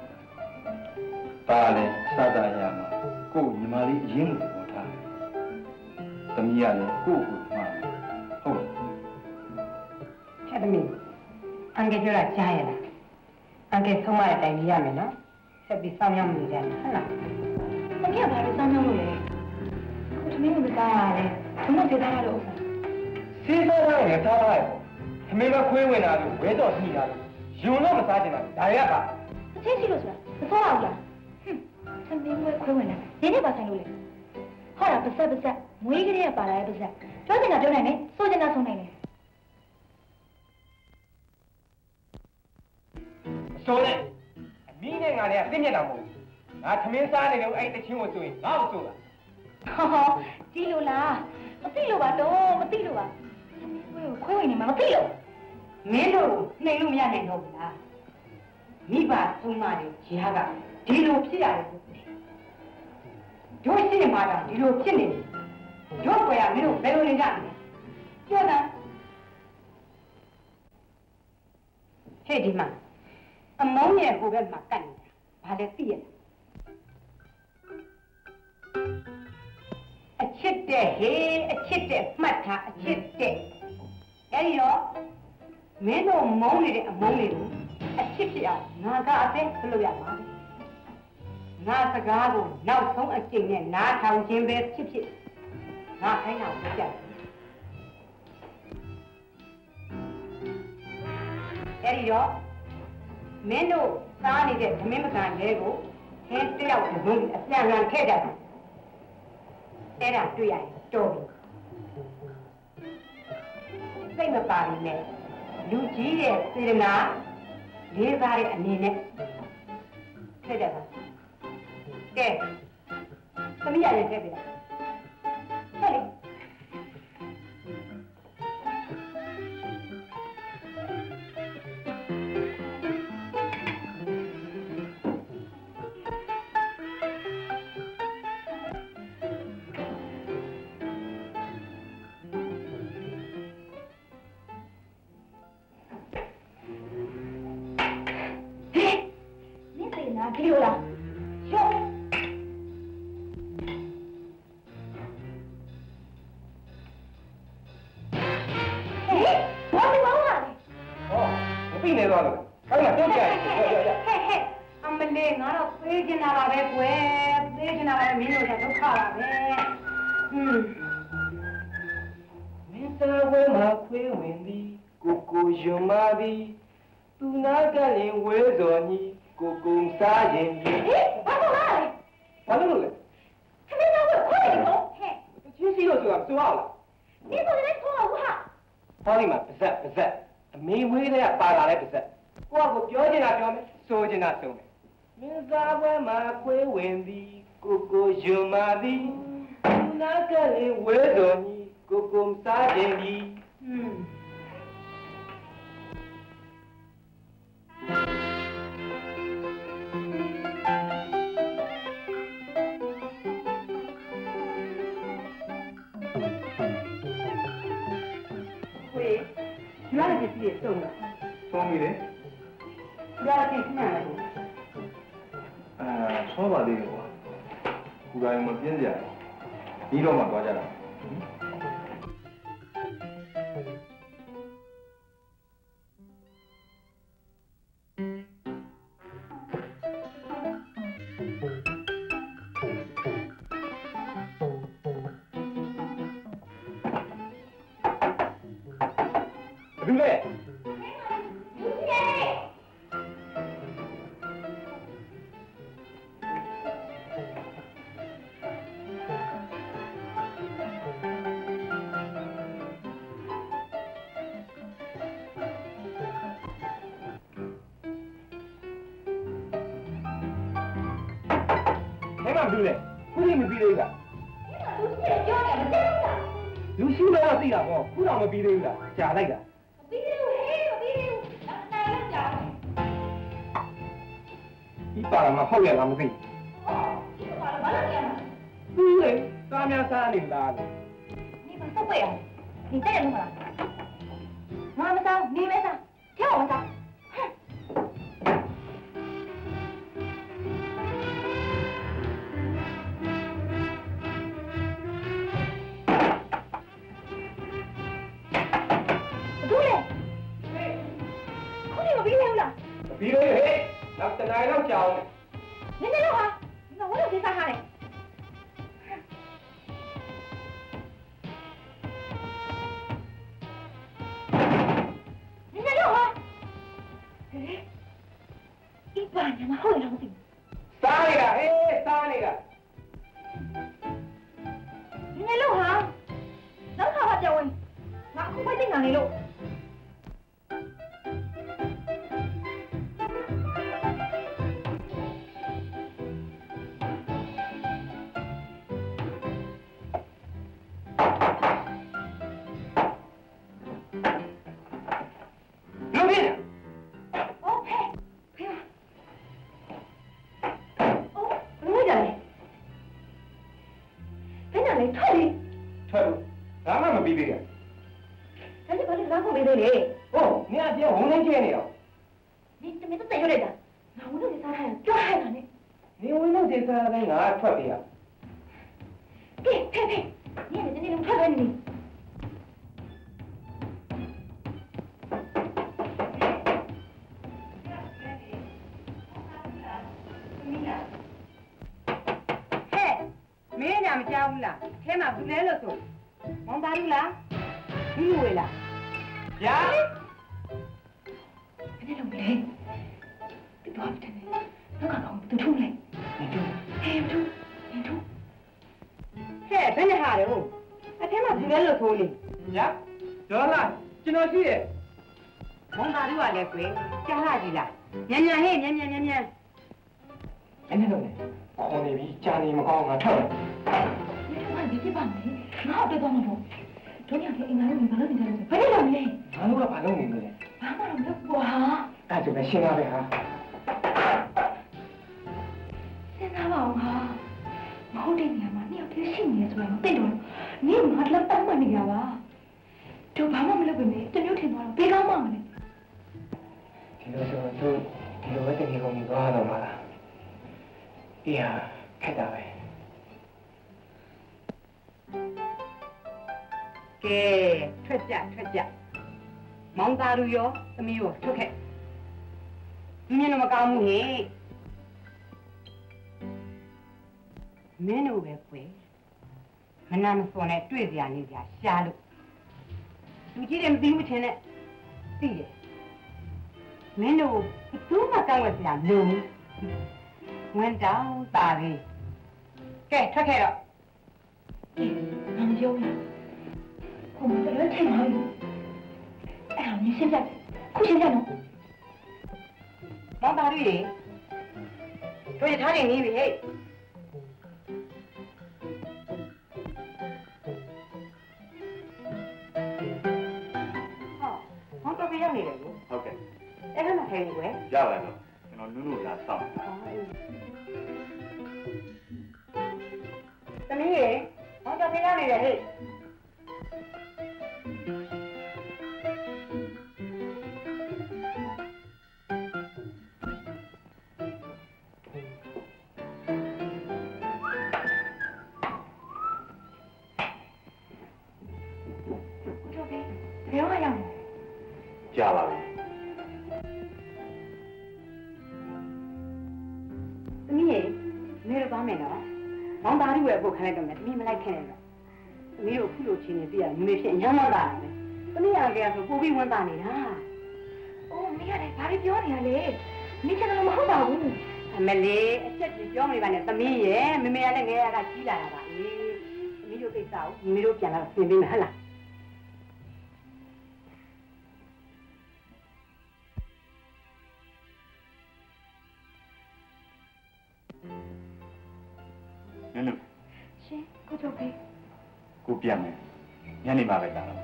ပါလေစတာရမှာကို့ညီမလေးအရင်ကပေါ်ထားသမီးရလည်းကို့ကိုမှာဟုတ်ဟဲ့သမီးအန်ကယ်ပြောတာကြားရလားအန်ကယ်ဆုံးမတဲ့အတိုင်းရမယ်နော်ဆက်ပြီးစောင်းရောက်နေကြတယ်ဟုတ်လားတကယ်ဘာလို့စောင်းရောက်လို့လဲအခုသမီးကမသားရတယ်ဘုမဒေသားရလို့စီးစားရတယ်သားလိုက်သမီးကခွေးဝင်လာလို့ဝဲတော်စီးလာလို့ယုံတော့မစားချင်တာဒါရပါအချင်းရှိလို့ဆိုတာမစောအောင်လားသမီးကခွေးဝင်လာနေနေပါဆိုင်လို့လေဟောတာပါဆက်မွေးကလေးကပါလာတဲ့ပါဆက်ပြောချင်တာပြောနိုင်မယ်ဆိုချင်တာဆိုနိုင်တယ်ဆိုနဲ့အမီးနဲ့ငါနဲ့အသိမျက်နှာမဟုတ်ငါသမင်းစားနေလို့အဲ့တချင်းကိုဆိုရင်ငါ့ကိုဆိုတာဟောဒီလိုလားမသိလို့ပါတော့မသိလို့ပါခွေးဝင်နေမှာမသိလို့မင်းတို့နှိမ်လို့မရနိုင်တော့ဘူးလားမိဘဆုံးမတွေဂျားကဒီလိုဖြစ်ရတယ်တို့ရှိနေမှာတော့ဒီလိုဖြစ်နေတယ်တို့ကွယ်ကမင်းတို့ဘယ်လိုနေကြလဲပြောတာဟဲ့ဒီမှာအမုန်းရဲ့ဟိုဘက်မှာကတ်နေတာဘာလဲသိရလားအချစ်တဲ့ဟေးအချစ်တဲ့မှတ်ထားအချစ်တဲ့အဲ့ဒီတော့မင်းတို့မုန်းနေတဲ့အမုန်းတွေကိုအချစ်ဖြစ်အောင်ငါကအသိဘယ်လိုရမှာလဲငါစကားကိုနောက်ဆုံးအကျင့်နဲ့နားထောင်ခြင်းပဲဖြစ်ငါခိုင်းတာကိုကြားအဲ့ဒီတော့မင်းတို့စားနေတဲ့သမင်းမကန်လဲကိုဟင်းတယောက်လုံးအပြန်လန်ခဲ့ကြတယ်အဲ့ဒါတွေ့ရရင်တော်ပြီစိတ်မပါဘူးနဲ့လူကြီးရဲ့စေတနာလေးစားတဲ့အနေနဲ့ခဲ့ကြတာကဲသမီးရရင်ခဲ့ပြီလားဟဲ့လေဒီလိုလားရှော့ဟဲ့ဘာလို့မအောင်လဲဟောမသိနေတော့လို့ခိုင်းတာတော့ကြိုက်ဟဲ့အမလေးငါတော့ပေးချင်တာပါပဲကွယ်ပေးချင်တာပဲမင်းတို့ကဒုက္ခပါပဲမင်းသားဝဲမှာခွေးဝင်သည်ကိုယုံမာသည်သူနာကလည်းဝဲစော်ညီကိုစားရင်ပြီဘာလို့လဲဘာလို့လဲခမင်းတော့ခွေးနေတော့ဟဲ့ချင်းစီလို့ဆိုတာဆိုရအောင်လားဒီကိုလည်းခေါ်အောင်ဟာဟောဒီမှာပါဇက်အမေဝေးတဲ့ကပါလာတဲ့ပါဇက်ကိုကပြောချင်တာပြောမယ်ဆိုချင်တာဆိုမယ်မင်းသားဝဲမှာခွေးဝင်သည်ကိုယုံမာသည်သူနာကလည်းဝဲစော်ညီကိုစားရင်ပြီရွားတဲ့ပြည်စုံလားဆုံးပြီလေရွားတဲ့ခဏလားဆောပါသေးတယ်ကွာခုတိုင်းမပြင်းကြရပြီးတော့မှသွားကြတာလူလေအဲ့မှာဘူးလေခုနေမပြီးသေးဘူးလားလူရှိတယ်ပြောတယ်မသိဘူးလားလူရှိတော့သိတာပေါ့ခုတော့မပြီးသေးဘူးလားကြာလိုက်တာပြီးသေးဘူးဟေးမပြီးသေးဘူးနိုင်လောက်ကြာတာမှာဟုတ်ရဲ့လားမသိဘာလို့လဲဘူးလေသားများစားနေတာလေ你把手背啊！你再忍住了。妈妈烧，你没烧，跳我烧。对嘞。快点我别来了。 别来嘿，那等来了叫。 人家老哈，你看我有谁杀他嘞？一般人嘛会老顶。 杀你个，嘿，杀你个！ 人家老哈，老哈哈叫我，我快快进哪里喽？ 刘斌。 哦，陪我。哦，怎么讲嘞？在哪里？退里。 退路，咱们没别个。 咱这把这个没得嘞。 哦，你还别红人见你哦。 你这没都在这来的，那我那个啥海，叫海了呢？ 你为那些啥人啊特别啊？ 别，呸！你还在那种ထွက်来你。 မင်းညာမကြောက်ဘူးလားထဲမှာဘူးလဲလို့ဆိုမောင်သားလူလားဘူးဝေလား呀！ 那种嘞，别多不真嘞，那刚刚都出来， 你就哎，不出，你出， ဟဲ့ဘယ်နဲ့ဟာလဲဟုတ်အထဲမှာဘူးလဲလို့ဆိုနေ呀，得了，进到去。 မောင်သားလူကလည်းကွယ်ကြားလာပြီလားမြန်မြန်ဟဲ့မြန်မြန်哎，那种呢，ခေါ်နေပြီကြာနေမကောင်းငါထွက်မယ်你这玩意别帮你，哪好得到嘛不？昨天给俺们把那个人，快点来嘞！ ငါတို့ကဘာလုပ်နေလဲ妈妈让我过哈， အဲ့ဒါပဲရှင်းရပဲဟာ现在吧哈，我这年嘛，你要听新年出来，对着，你妈来当嘛你呀吧？就爸妈没来过没？真有听到了，别干嘛呢？ ဒီလိုဆိုသူဒီလိုပဲတကယ်ကုန်သွားတော့မှာလားအေးဟာခက်တာပဲကဲထွက်ကြမောင်သားလူရောသမီးရောထွက်ခဲ့မြင်တော့မကောင်းဘူးဟဲ့မင်းတို့ပဲကွယ်မနာမစော်နဲ့တွေ့စရာနေစရာရှားလို့လူကြီးတွေမသိဘူးထင်နဲ့သိတယ်မင်းတို့ဘယ်သူမှကောင်းဝဲစရာမလိုဘူးဝင်တောင်းတာလေးကဲထွက်ခဲ့တော့俺们教了，我们在这太忙了。哎呀，你现在，快现在弄。 မောင်သားလူရေတို့ရထားနေပြီဟဲ့ဟောတော့ပြရောက်နေတယ်ကိုဟုတ်ကဲ့အဲ့ဒါမှထိုင်နေကွယ်ရပါတယ်တော့ကျွန်တော်နုနုလာစောင့်သမီးရေဟောတော့ပြရောက်နေတယ်ဟဲ့不要呀！ ကြာပါပြီသမီးရေနေတော့သွားမယ်နော်မောင်သားလူရဲ့အခုခံလိုက်တော့မယ်သမီးမလိုက်ခင်နဲ့တော့သမီးတို့အခုလိုချင်းနေပြရမမေဖြစ်အញ្ញမ်းမတာပဲသမီးအကယ်ဆိုပို့ပြီးဝန်တာနေတာ哦，没呀嘞，哪里ပြောနေရလဲ။你现在မဟုတ်ပါဘူးအမလေးအချက်ကြီးပြောမနေပါနဲ့သမီးရေမမေရလည်းငယ်ရကကြီးလာတာပါအေးသမီးတို့ကိစ္စကိုမမေတို့ပြန်လာပြင်ပေးမယ်ဟဟလားနုနု။ရှင်ကိုကျော်ဖေးကိုပြန်မယ်ညနေမှပဲလာတော့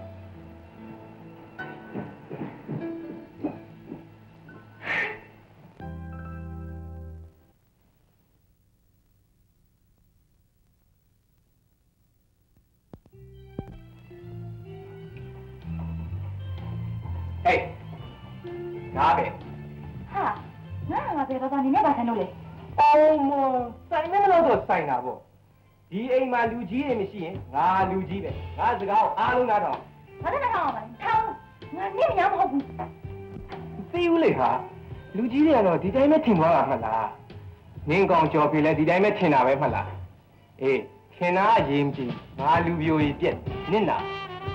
嘿，哪边？ 哈，那别到你那把才弄嘞。 哦么，ဆိုင်မဲလို့တော့ဆိုင်တာပေါ့ဒီအိမ်မှာလူကြီးတွေမရှိရင်ငါလူကြီးပဲငါစကားကိုအားလုံးနားထောင်ဘာလဲနားထောင်ပါထောင်ငါနေမရမဟုတ်ဘူးသိဦးလေဟာလူကြီးတွေကတော့ဒီတိုင်းပဲထင်သွားတာမှတ်လားနင်းကောင်ကြော်ပြီလဲဒီတိုင်းပဲထင်တာပဲမှတ်လားအေးထင်တာအရေးမကြီးငါလူပြိုကြီးပြက်နင့်နာ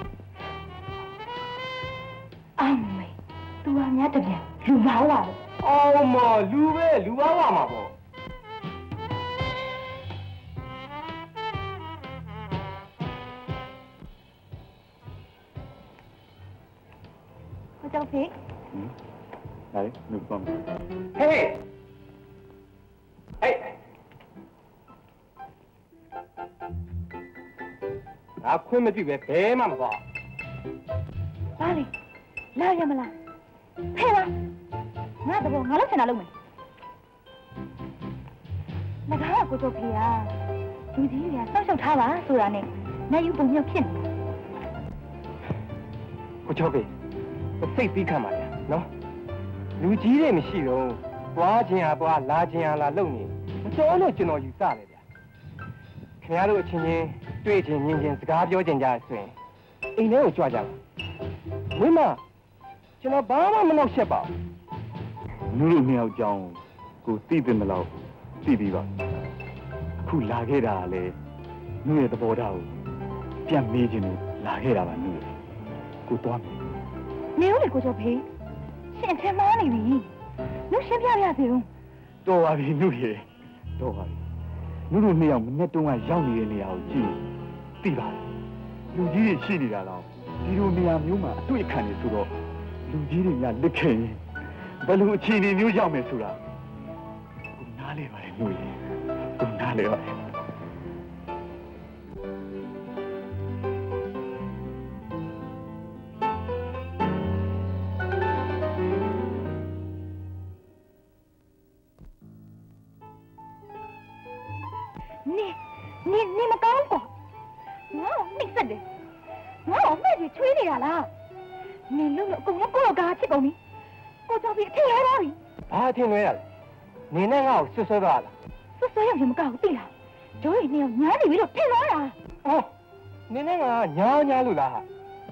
အမေ तू ကများတပြန်လူပါဝါလို့အော်မလူပဲလူပါဝါမှာပေါ့ကျော်ဖေး来，你帮我。 嘿，哎，啊，困没住呗，白嘛嘛吧？ ဘာလဲလာရမလားဖေးပါငါတော့ငါလုံးချင်တာလုံးမယ်ငါကကိုကျော်ဖေးอ่ะလူကြီးတွေကစောက်ရှောက်ထားပါဆိုတာနဲ့နိုင်ယူပုံမြောက်ဖြစ်နေတာကိုကျော်ဖေးစိတ်ပြီးခံပါဗျာနော်လူကြီးတွေမရှိတော့သွားခြင်းဟာသွားလာခြင်းဟာလာလုံနေမတော်လို့ကျွန်တော်ယူဆတယ်ဗျာခင်ဗျားတို့အချင်းချင်းတွေ့ချင်းမြင်ချင်းစကားပြောချင်းကြဆိုရင်အိမ်ထဲကိုကြွကြပါဝင်းမကျွန်တော်ဘာမှမနှောက်ရှက်ပါဘူးလူတို့နှစ်ယောက်ကြောင်းကိုသိတယ်မလို့သိပြီးပါအခုလာခဲ့တာလေနုရဲ့သဘောထားကိုပြန်မေးခြင်းလို့လာခဲ့တာပါနုကိုသွားမယ်နေဦးလေကိုကျော်ဖေးရှင်ထင်မှားနေပြီလူရှင်းပြရစေဦးတော်ပါပြီနုရေတော်ပါပြီနုတို့နှစ်ယောက်မနေ့တုန်းကရောက်နေတဲ့နေရာကိုကြည့်သိပါတယ်လူကြီးတွေရှိနေတာတော့ဒီလိုနေရာမျိုးမှာအတွေ့ခံနေဆိုတော့လူကြီးတွေများလက်ခဲ့ရင်ဘယ်လိုအခြေအနေမျိုးရောက်မယ်ဆိုတာကိုနားလေပါတယ်နုရေကိုနားလေပါတယ်你们搞过？我没事的，我没去吹你啦。你弄了公了过了家去公民，我这边听来了。 啊，听来了，你那个说说的了。 说说有什么搞对了？所以你要娘里为了听来了。 哦，你那个娘路了哈？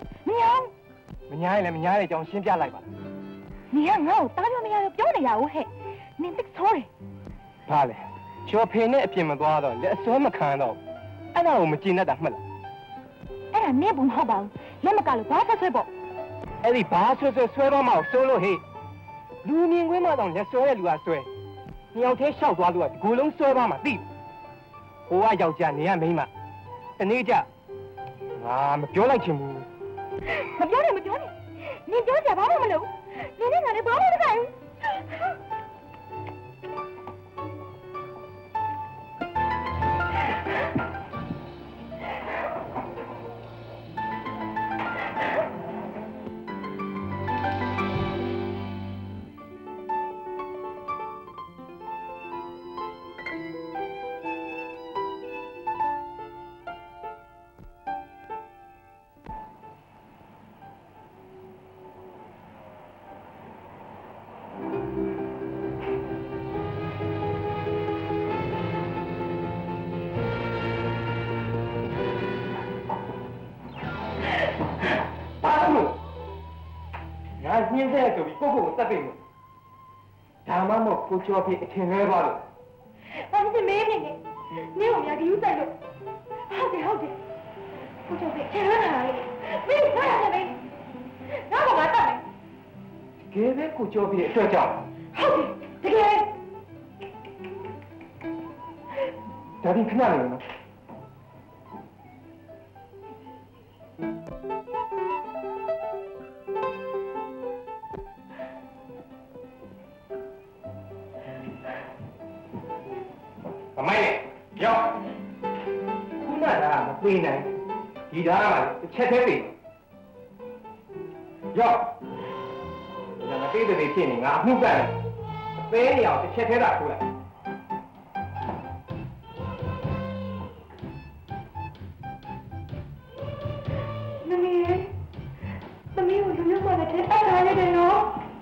娘来叫先别来吧。 你看我打掉没有表的呀？我嘿，你这错嘞。 怕嘞。小陪你一片么多的，连什么看到，俺那我们进来的没了。 哎呀，你不好吧？你们搞了8岁不？ 哎，你8岁摔到毛收了嘿，路面为嘛当人摔的路啊摔？你要听小多路啊，古龙摔到嘛地。我啊要家你也没嘛，但你家啊没表来全部。 没表你，你表家爸爸没留，你那哪里爸爸的干？ 现在就比个个得病了，他妈妈不交费挺害怕的。 我们是没病的，你我们要留在这。好的，不交费挺害怕的，没有啥呀没，然后我打没。 给别不交费这家。 好的，这个。 家庭看哪里了？阿妹，要，湖南的回南，其他嘛切菜饼，要，那个对的那天啊，不干，非要切菜打出来。 妈咪，我有没有把它切开来？ လိုက်တယ်နော်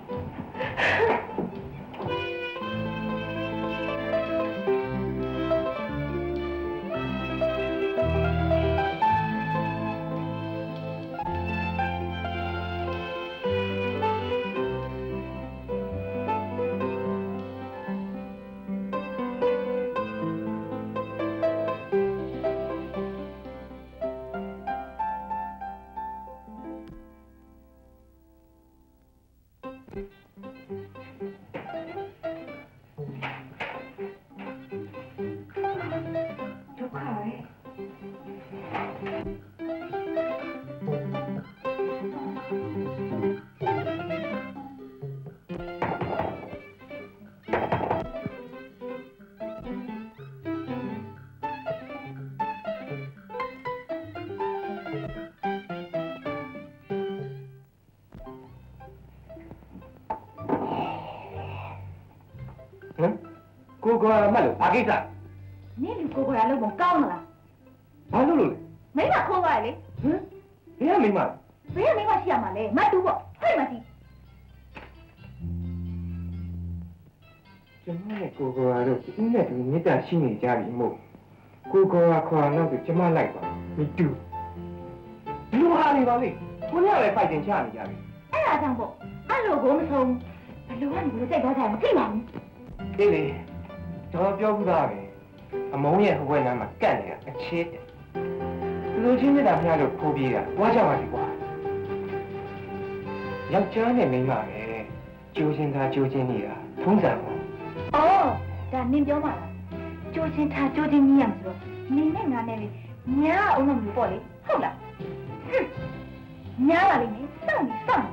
ကိုကွာမလို့ဘာကိစ္စနင်းလူကိုကိုရလို့မကောင်းမလားဘာလို့လို့လဲမိမခိုးသွားလေဟမ်ဘယ်ကမိမဘယ်မိမရှိရမှာလဲမတူပေါ့ဟဲ့မတီးကျွန်တော်နဲ့ကိုကွာတို့ဒီနဲ့ဒီမေတ္တာရှိနေကြပြီမို့ကိုကွာခွာတော့ကျမလိုက်ပါမတူလူဟာနေပါလေကိုရလည်းဖိုက်တင်ချနေကြပြီအဲ့ဒါကြောင့်ပေါ့အဲ့လိုကိုမဆုံးဘလို့ကနေလို့စိတ်သွားကြမသိပါဘူးအေးလေတော့ပြောဘူးသားပဲအမုန်းရဲ့ဟိုဘက်နားမှာကတ်နေတာအချစ်တယ်သူတို့ချင်းနေတာဖျားလို့ခိုးပြေးတာတွားကြပါလိမ့်ကွာယောက်ျားနဲ့မိန်းမပဲကြိုးချင်းသားကြိုးချင်းနေတာထုံးစံပေါ့အော်ဒါနင်းပြောပါလားကြိုးချင်းထားကြိုးချင်းကြီးရမှာဆိုတော့နင်းနဲ့ငါနဲ့လေညာအောင်လို့မျိုးပေါ့လေဟုတ်လားညာလာလိမ့်မယ်စောင့်နေစောင့်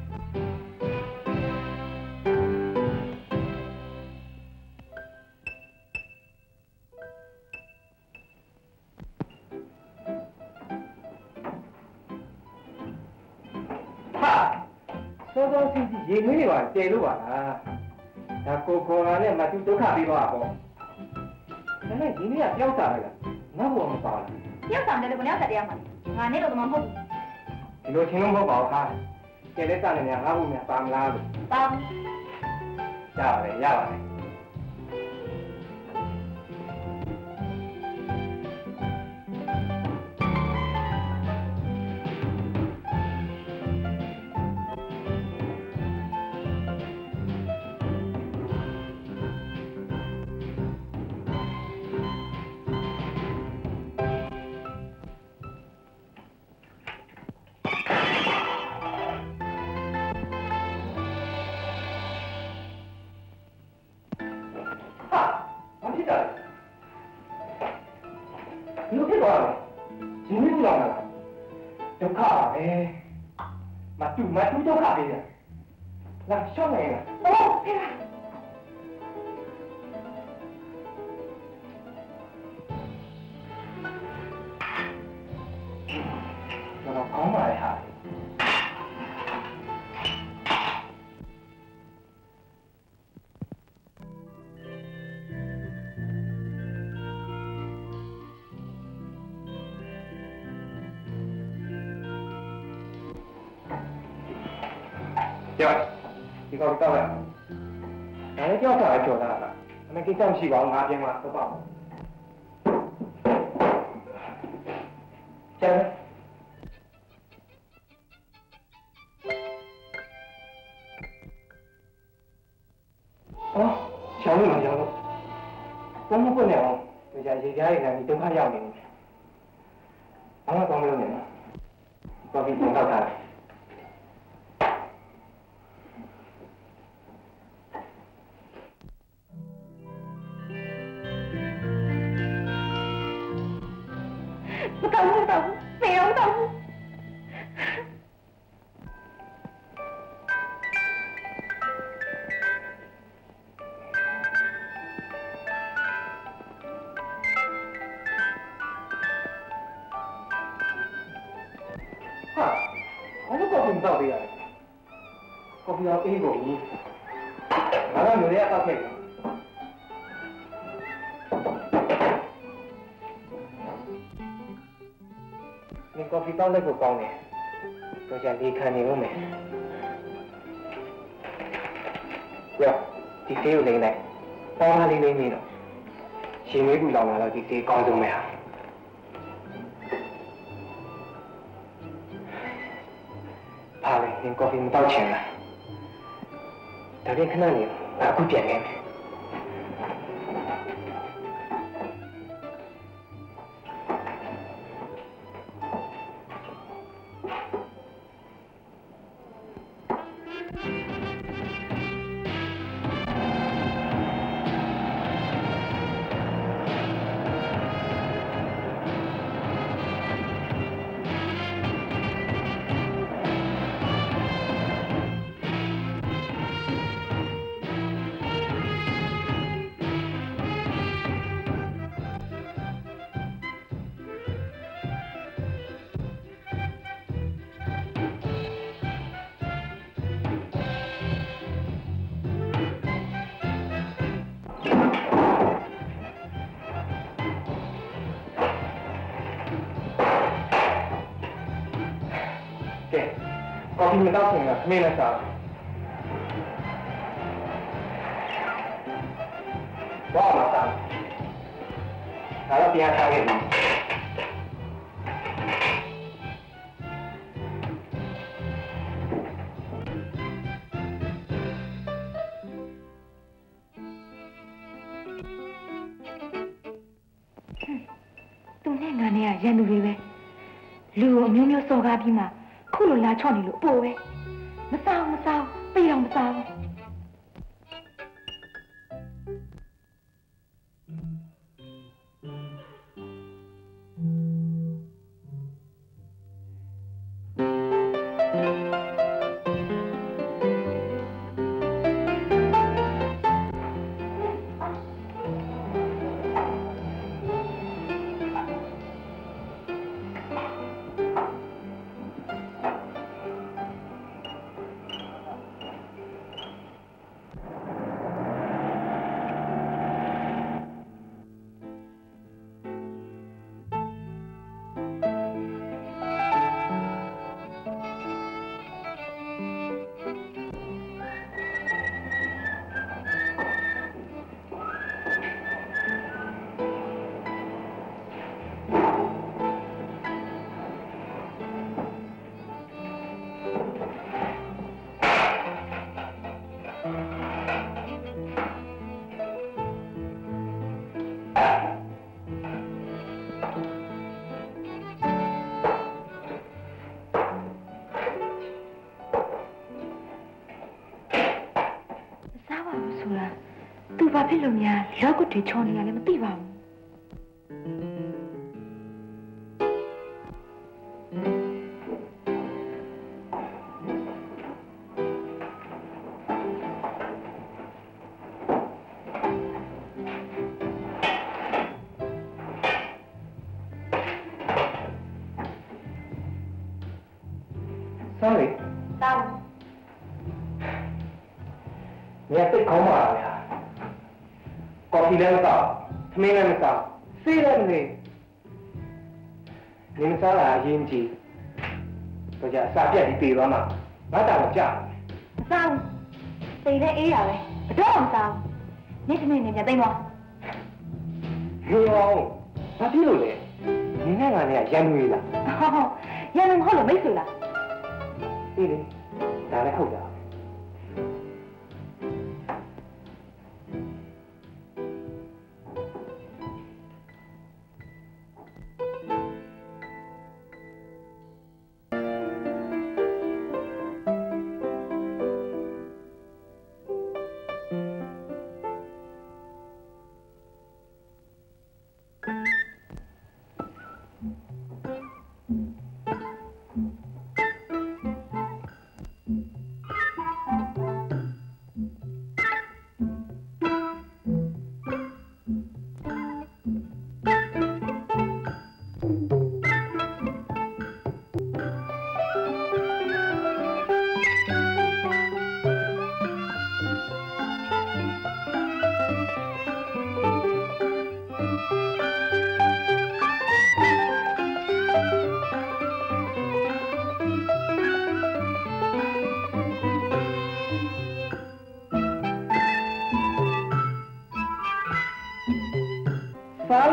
စောစောစီးစီးရေနွေးနေပါတည်လို့ပါလားဒါကိုခေါ်လာနဲ့မတူဒုက္ခပြီးတော့ပေါ့ဒါနဲ့ဒီနေ့ကပျောက်တာလေငါ့ဘောမပါဘူးပြောက်ဆောင်တယ်လို့ဘယ်နဲ့ဆက်တရားမှာငါနဲ့တော့မဟုတ်ဘူးဒီလိုချင်းလုံးမဟုတ်ပါဘူးဟာကျဲလက်စနဲ့ငါ့ဘောများပါမလားလို့ပါရပါတယ်ရပါတယ်လူဖြစ်သွားတယ်။ရှင်ကြီးလောက်လာတာဒုက္ခပဲ။မတူဒုက္ခပဲ။လာရှောင်းနေလား။ဟုတ်ကဲ့။တော့ကောင်းပါရဲ့ဟာ။ကြောက်ဒီကောင်တောက်ရအောင်ဒါလည်းကြောက်တာကြော်တာလားအမေကိစ္စမရှိပါဘူးငါပြင်မှာတော့ပေါ့ကျန်အော်ရှောင်းလို့မရှောင်းလို့ဘာမှမပွင့်နေအောင်ဒီကြရေကြားရည်ကဒီဒုက္ခရောက်နေတယ်ဘာမှကောင်းမလို့နေနော်ကော်ဖီတောက်တာ不搞不搞，没有搞。 哈，我都搞不到的呀，搞不到 A 个你，马上有人要到这个。你 coffee တောက်လိုက်ကိုကောင်းတယ်။တော့ကြာလေခံနေဦးမယ်။ရောဒီသေးကိုလိမ့်လိုက်ပေါင်းသားလေးလိမ့်နေတော့ရှင်မေးဘူးလောင်လာတော့ဒီသေးကောင်းဆုံးပဲဟာပါလေနင်ကော်ဖီမတောက်ချင်လားဒါပြင်ခဏနေအခုပြန်ခဲ့မယ်ကော်ဖီမတောက်ခင်ကခမင်းနဲ့စားဘာမှမစားဒါတော့ပြန်ထားခဲ့ပြီသူနဲ့ငါနဲ့ကရန်သူတွေပဲလူကိုအမျိုးမျိုးစော်ကားပြီးမှခုလိုလာချော့နေလို့အပိုပဲမစားပြေတော့မစားဘူးသူဘာဖြစ်လို့များလောက်ကတွေချောနေရလဲမသိပါဘူးစားလေစားမြတ်သိခေါင်းပါလားဗျာကော်ဖီလည်းမစားသမင်းလည်းမစားဆေးလည်းမနေနေမစားလာအရင်ကြီးတော့ကြအစာပြတ်ပြီးပြေသွားမှာငါတောင်ကြာမစားဘူးစိတ်လည်းအေးရပဲဘတော့မစားဘူးနေ့ကနေ့ညသိမ်းသွားဟေးအောင်ဘာဖြစ်လို့လဲနင်းနဲ့ငါနဲ့ရန်နေလားရန်နေမဟုတ်လို့မိတ်ဆွေလားအေးလေဒါလည်းဟုတ်တာ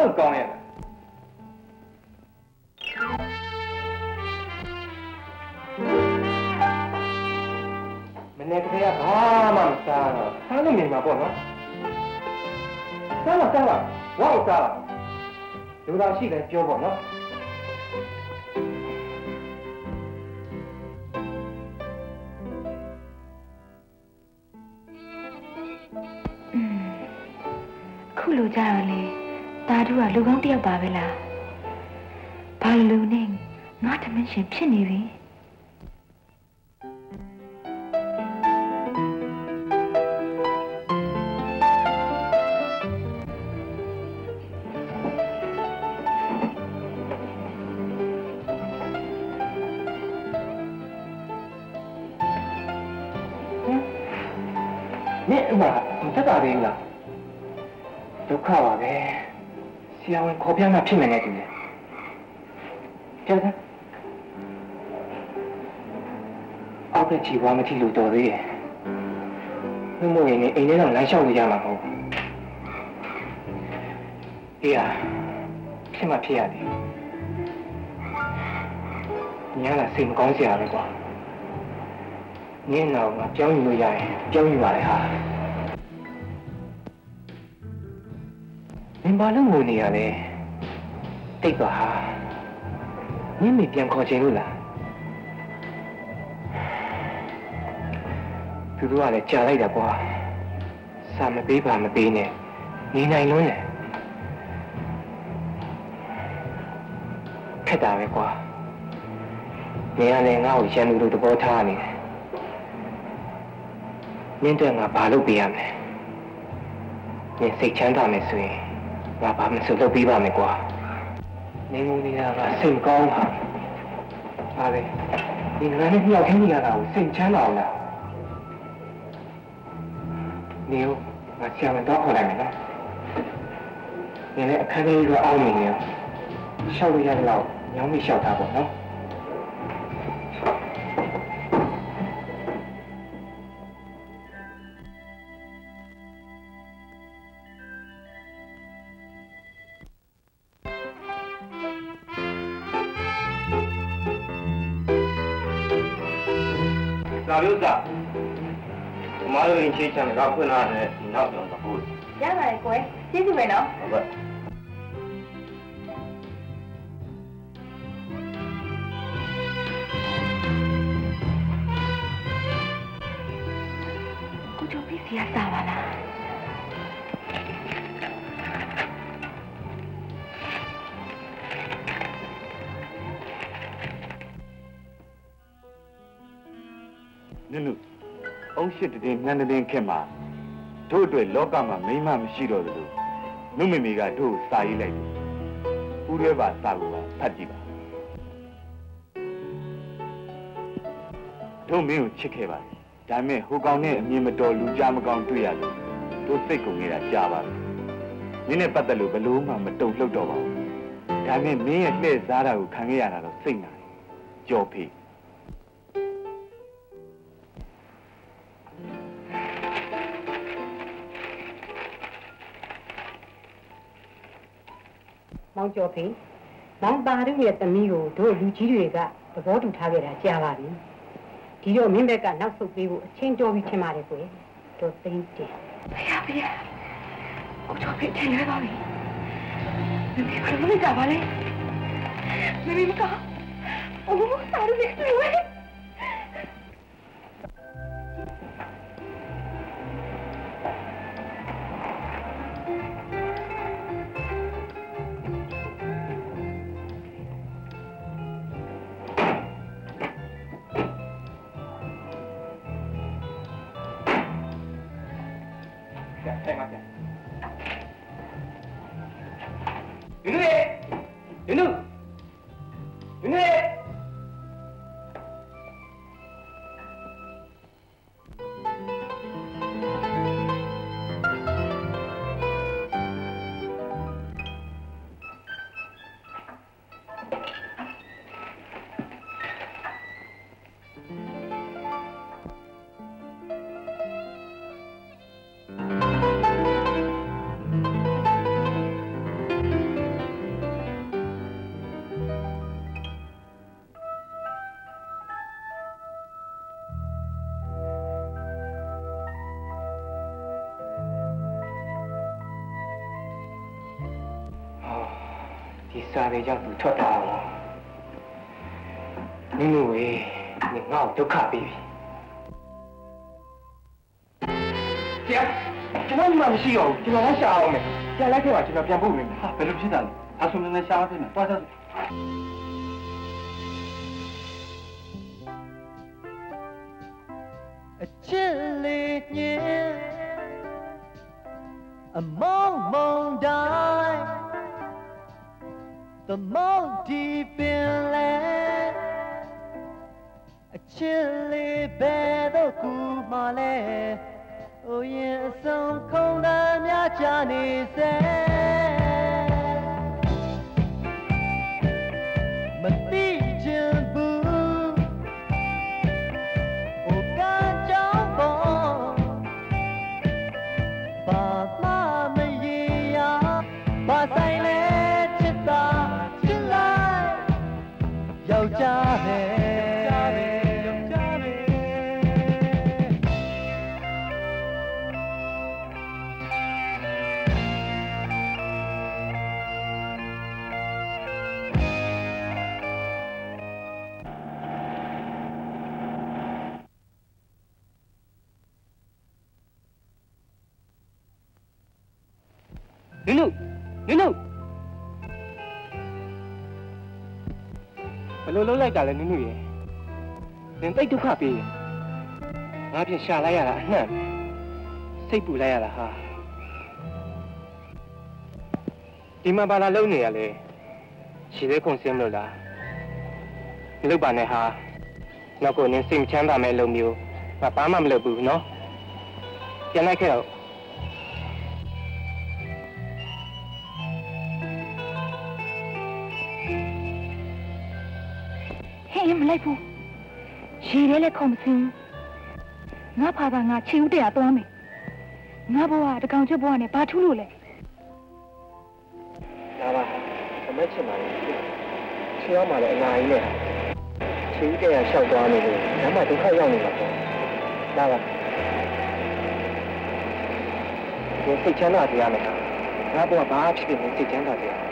လို့ကောင်းရဲ့မနေ့ကတည်းကဘာမှမစားတော့စားလို့နေမှာပေါ့နော်စားပါဝါ့စားပါလူတော်ရှိတယ်ပြောပေါ့နော်ခုလိုကြတော့လေတာတူကလူကောင်းတယောက်ပါပဲလားဘာလူနဲ့ငါတမင်းရှင်ဖြစ်နေပြီ你妈，你这咋的了？ဒုက္ခပါပဲဆရာဝန်ခေါ်ပြမှဖြစ်မယ်နဲ့တူတယ်ကျန်တယ်အောက်ကချီပွားမထီလို့တော်သေးရဲ့နှမို့ရင်အိမ်ထဲတော့လမ်းလျှောက်လို့ရမှာမဟုတ်ဘူးအေးဟာဖြစ်မှဖြစ်ရတယ်ညီကစိတ်မကောင်းစရာပဲကွာညီနောက်ငါပြောင်းယူလို့ရရင်ပြောင်းယူပါလေဟာမင်းဘာလို့ငိုနေရလဲတိတ်ပါဟာမင်းမပြန်ခေါ်ချင်လို့လားသူတို့ကလည်းကြာလိုက်တာကွာစာမပေးပါမပေးနဲ့နေနိုင်လို့လေခက်တာပဲကွာနေရလဲငါ့ကိုရန်သူတို့သဘောထားနေတယ်မင်းတို့ငါဘာလုပ်ပေးရမလဲမင်းစိတ်ချမ်းသာမယ်ဆိုရင်ငါဘာမှမလုပ်ပေးပါမယ်ကွာနေငုံနေတာကစိတ်ကောင်းတာဟာလေဒီငါနဲ့မြောက်ခင်းနေရတာကိုစိတ်ချမ်းသာအောင်လားနေဦးငါဆရာမတော့ခေါ်လိုက်မယ်နော်နေနဲ့အခန်းကြီးကအောင်းနေနေရှောက်လို့ရတဲ့လောက်ညောင်းမိရှောက်တာပေါ့နော်老刘子，我妈都给你去讲那个困难的，你那不用咋不？ ရပါတယ်ကိုယ်ကျေးဇူးပဲနော်好吧。 ကိုကျော်ပြီးစီရစားပါလားနင်တို့အုံးရှိတဲ့နှမ်းတဲ့ခင်မှာတို့အတွက်လောကမှာမိမမရှိတော့ဘူးလို့နုမေမေကတို့စာရေးလိုက်တယ်။ဦးရဲပါစာကိုပါဖတ်ကြည့်ပါ။တို့မင်းကိုချစ်ခဲ့ပါတယ်။ဒါပေမဲ့ဟိုကောင်နဲ့အမြင်မတော်လူကြားမကောင်းတွေ့ရလို့တို့စိတ်ကုန်နေတာကြားပါပြီ။မင်းနဲ့ပတ်သက်လို့ဘလို့မှမတုံ့လှုပ်တော့ပါဘူး။ဒါပေမဲ့မင်းရဲ့လှည့်စားတာကိုခံခဲ့ရတာတော့စိတ်နာတယ်။ကြော်ဖေးမောင်ကျော်ဖေးမောင်ပါရုရဲ့သမီးကိုတို့လူကြီးတွေကသဘောတူထားခဲ့တာကြားပါပြီဒီတော့မင်းဘက်ကနောက်ဆုတ်ပေးဖို့အချင်းတော်ပြီးထင်ပါတယ်ကိုတို့သိန်းတင်ဖေကိုကျော်ဖေးထင်ရပါပြီမမေဘယ်လိုလုပ်ကြပါလဲမမေမကောအိုးစာရုနဲ့တွေ့ဝဲစာတွေကြောင့်သူထွက်သွားတာနင်တို့ရေနင်ငါ့ကိုဒုက္ခပေးပြီကျန်ကျွန်တော်မှမရှိတော့ဘူးကျွန်တော်လည်းရှာအောင်မယ်ပြန်လိုက်ခဲ့ပါကျွန်တော်ပြန်ပို့မယ်ဟာဘယ်လိုဖြစ်တာလဲဒါဆိုလည်းရှားဖြစ်နေသွားကြအချစ်လေးညင်အမောင်မုန်တိုင်းသမုန်ဒီပင်လဲအချစ်လေးဘယ်တော့ကူမှလဲအိုရင်အဆုံးခုံးသားများချနေစေမသိချင်ဘူးဟိုကကြောင်ပေါ်ဘာမှမရေရဘာဆိုင်လဲချစ်တာချစ်လိုက်ယောက်ျားပဲနင်တို့ဘယ်လိုလုပ်လိုက်တာလဲနင်တို့ရေနင်တိတ်ဒုက္ခပေးတယ်ငါပြန်ရှာလိုက်ရတာအနှံ့စိတ်ပူလိုက်ရတာဟာဒီမှာဘာလာလုံးနေရလဲရှည်သေးခုန်စင်းမလို့လားမလုပ်ပါနဲ့ဟာနောက်ကိုနင်စိတ်မချမ်းသာမဲ့အလုပ်မျိုးငါဘာမှမလုပ်ဘူးနော်ပြန်လိုက်ခဲ့တော့မလိုက်ဘူးရေထဲလည်းခုံမစင်းငါဖာသာငါချီဦးတရားသွားမယ်ငါဘဝတကောင်ကျွတ်ဘဝနဲ့ဘာထူးလို့လဲဒါပါအမက်ချင်ပါလေချီအောင်ပါလေအနာကြီးနဲ့ချီဦးတရားလျှောက်သွားနေလို့ဒါမှဒုက္ခရောက်နေတာပေါ့ဒါပါဒီစိတ်ချမ်းသာကြရမယ်ငါဘဝဘာဖြစ်ဖြစ်စိတ်ချမ်းသာကြရ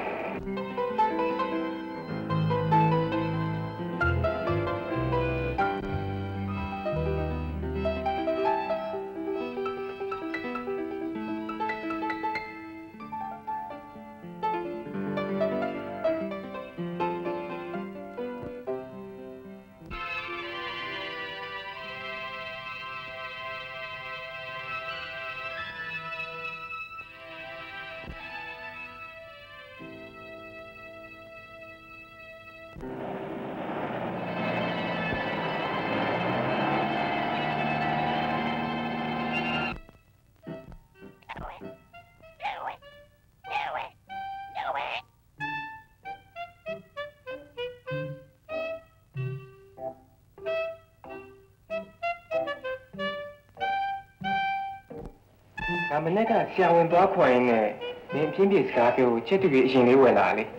မနေ့ကဆရာဝန်သွားခွာရင်းနဲ့နင်ပြင်းပြစကားပြောချက်တူကြီးအရင်လေးဝင်လာလေ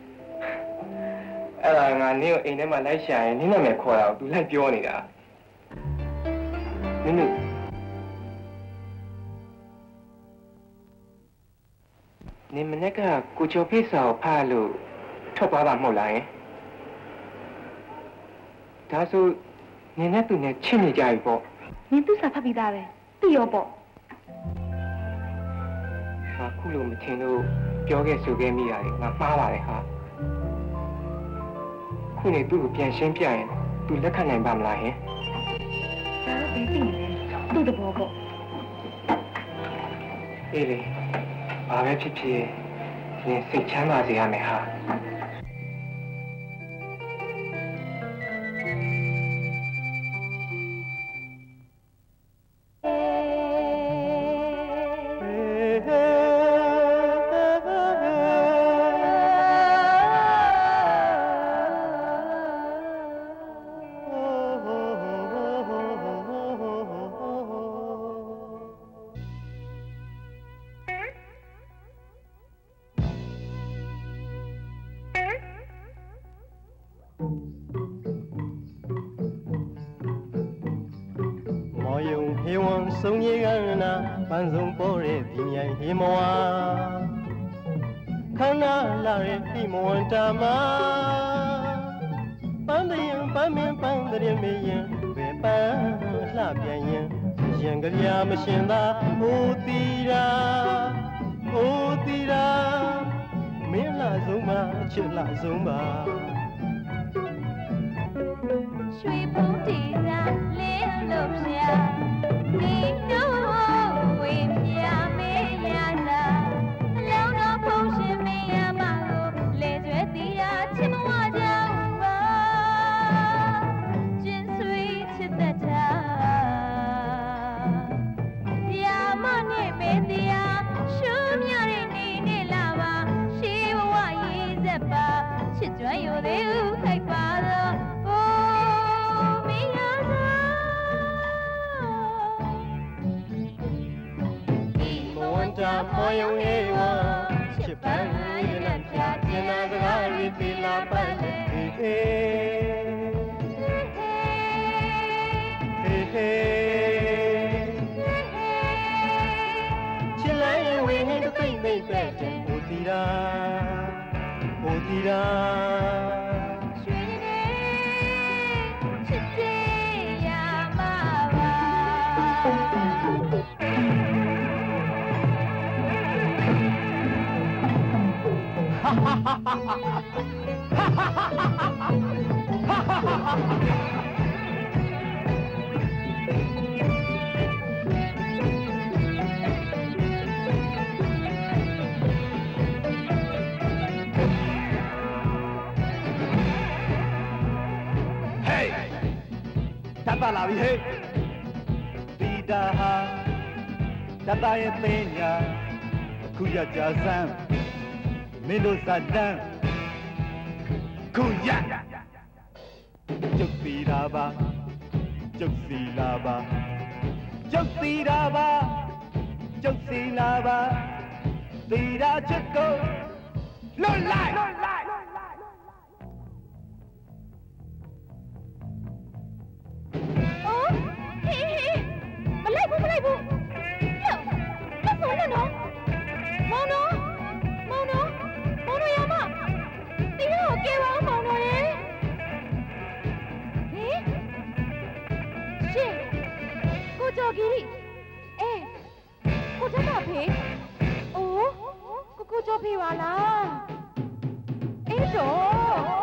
အဲ့ဒါငါနင်ကိုအိမ်ထဲမှာလိုက်ရှာရင်နင်နာမည်ခေါ်တာကိုသူလိုက်ပြောနေတာနင်မနေ့ကကိုကျော်ဖေးစာကိုဖတ်လို့ထွက်သွားတာမဟုတ်လားယင်ဒါဆိုနင်နဲ့သူနဲ့ချစ်နေကြပြီပေါ့နင်သူစာဖတ်ပြီးသားပဲသိရောပေါ့ခုလိုမထင်လို့ပြောခဲ့ဆိုခဲ့မိရတယ်ငါမှားပါတယ်ဟာခုနေသူ့ကိုပြန်ရှင်းပြရင်သူလက်ခံနိုင်ပါမလားဟင်ဒါတော့ပြီးပြီသူ့တဘောပေါ့အေးလေဘာပဲဖြစ်ဖြစ်နင်စိတ်ချမ်းသာစေရမယ်ဟာဆုံးရကနာပန်းစုံပေါ်တဲ့ဒီမြိုင်ဟေမဝါခန္ဓာလာရဲ့ဒီမဝန္တာမှာပန်းတဲ့ပန်းမင်းပန်းတဲ့မင်းရင်ဘယ်ပန်းလှပြန်ရင်ရင်ကြရမရှင်သာအိုတီရာအိုတီရာမင်းလှဆုံးပါချစ်လှဆုံးပါရွှေဘုံတီရာလင်းလို့ပြဒီတို့ဝေပြမေးရတာအလုံးတော်ဖုံးရှင်မင်းရမကိုလေကျွဲတီရာချစ်မဝကြောင်းပါကျင်းဆွေးချစ်တတ်တာတရားမနဲ့မေးတရားရှုမြတဲ့နေနဲ့လာပါရှိဘဝရေးဆက်ပါချစ်ကြွရိုသေးဦးခိုက်ပါတော့မောယုံအေဝါချစ်ပန်းရနပြကျင်နာစကားရီပီလာပတ်ဟေးဟေးဟေးချစ်လိုက်ဝေဟင်းသိမ့်သိမ့်ပဲ့တဲ့ဘူတီရာဘူတီရာရွှေနေချစ်တဲ့ရမှာပါတတ်လာပြီဟေးဒီတာဟာတတ်ရဲ့သိညာအခုရကြစမ်းမင်းတို့စတန်းခုရကျုပ်စီတာပါကျုပ်စီလာပါကျုပ်စီတာပါကျုပ်စီလာပါစီတာချစ်ကိုလွတ်လိုက်မလိုက်ဘူးလက်ဆုံးနော်မောင်နော်ရမတီးတော့ကဲပါမောင်နော်ရေဟင်ရှင်ကိုကျော်ကြီးကိုကျော်မဖေအိုးကိုကျော်ဖေပါလားတော့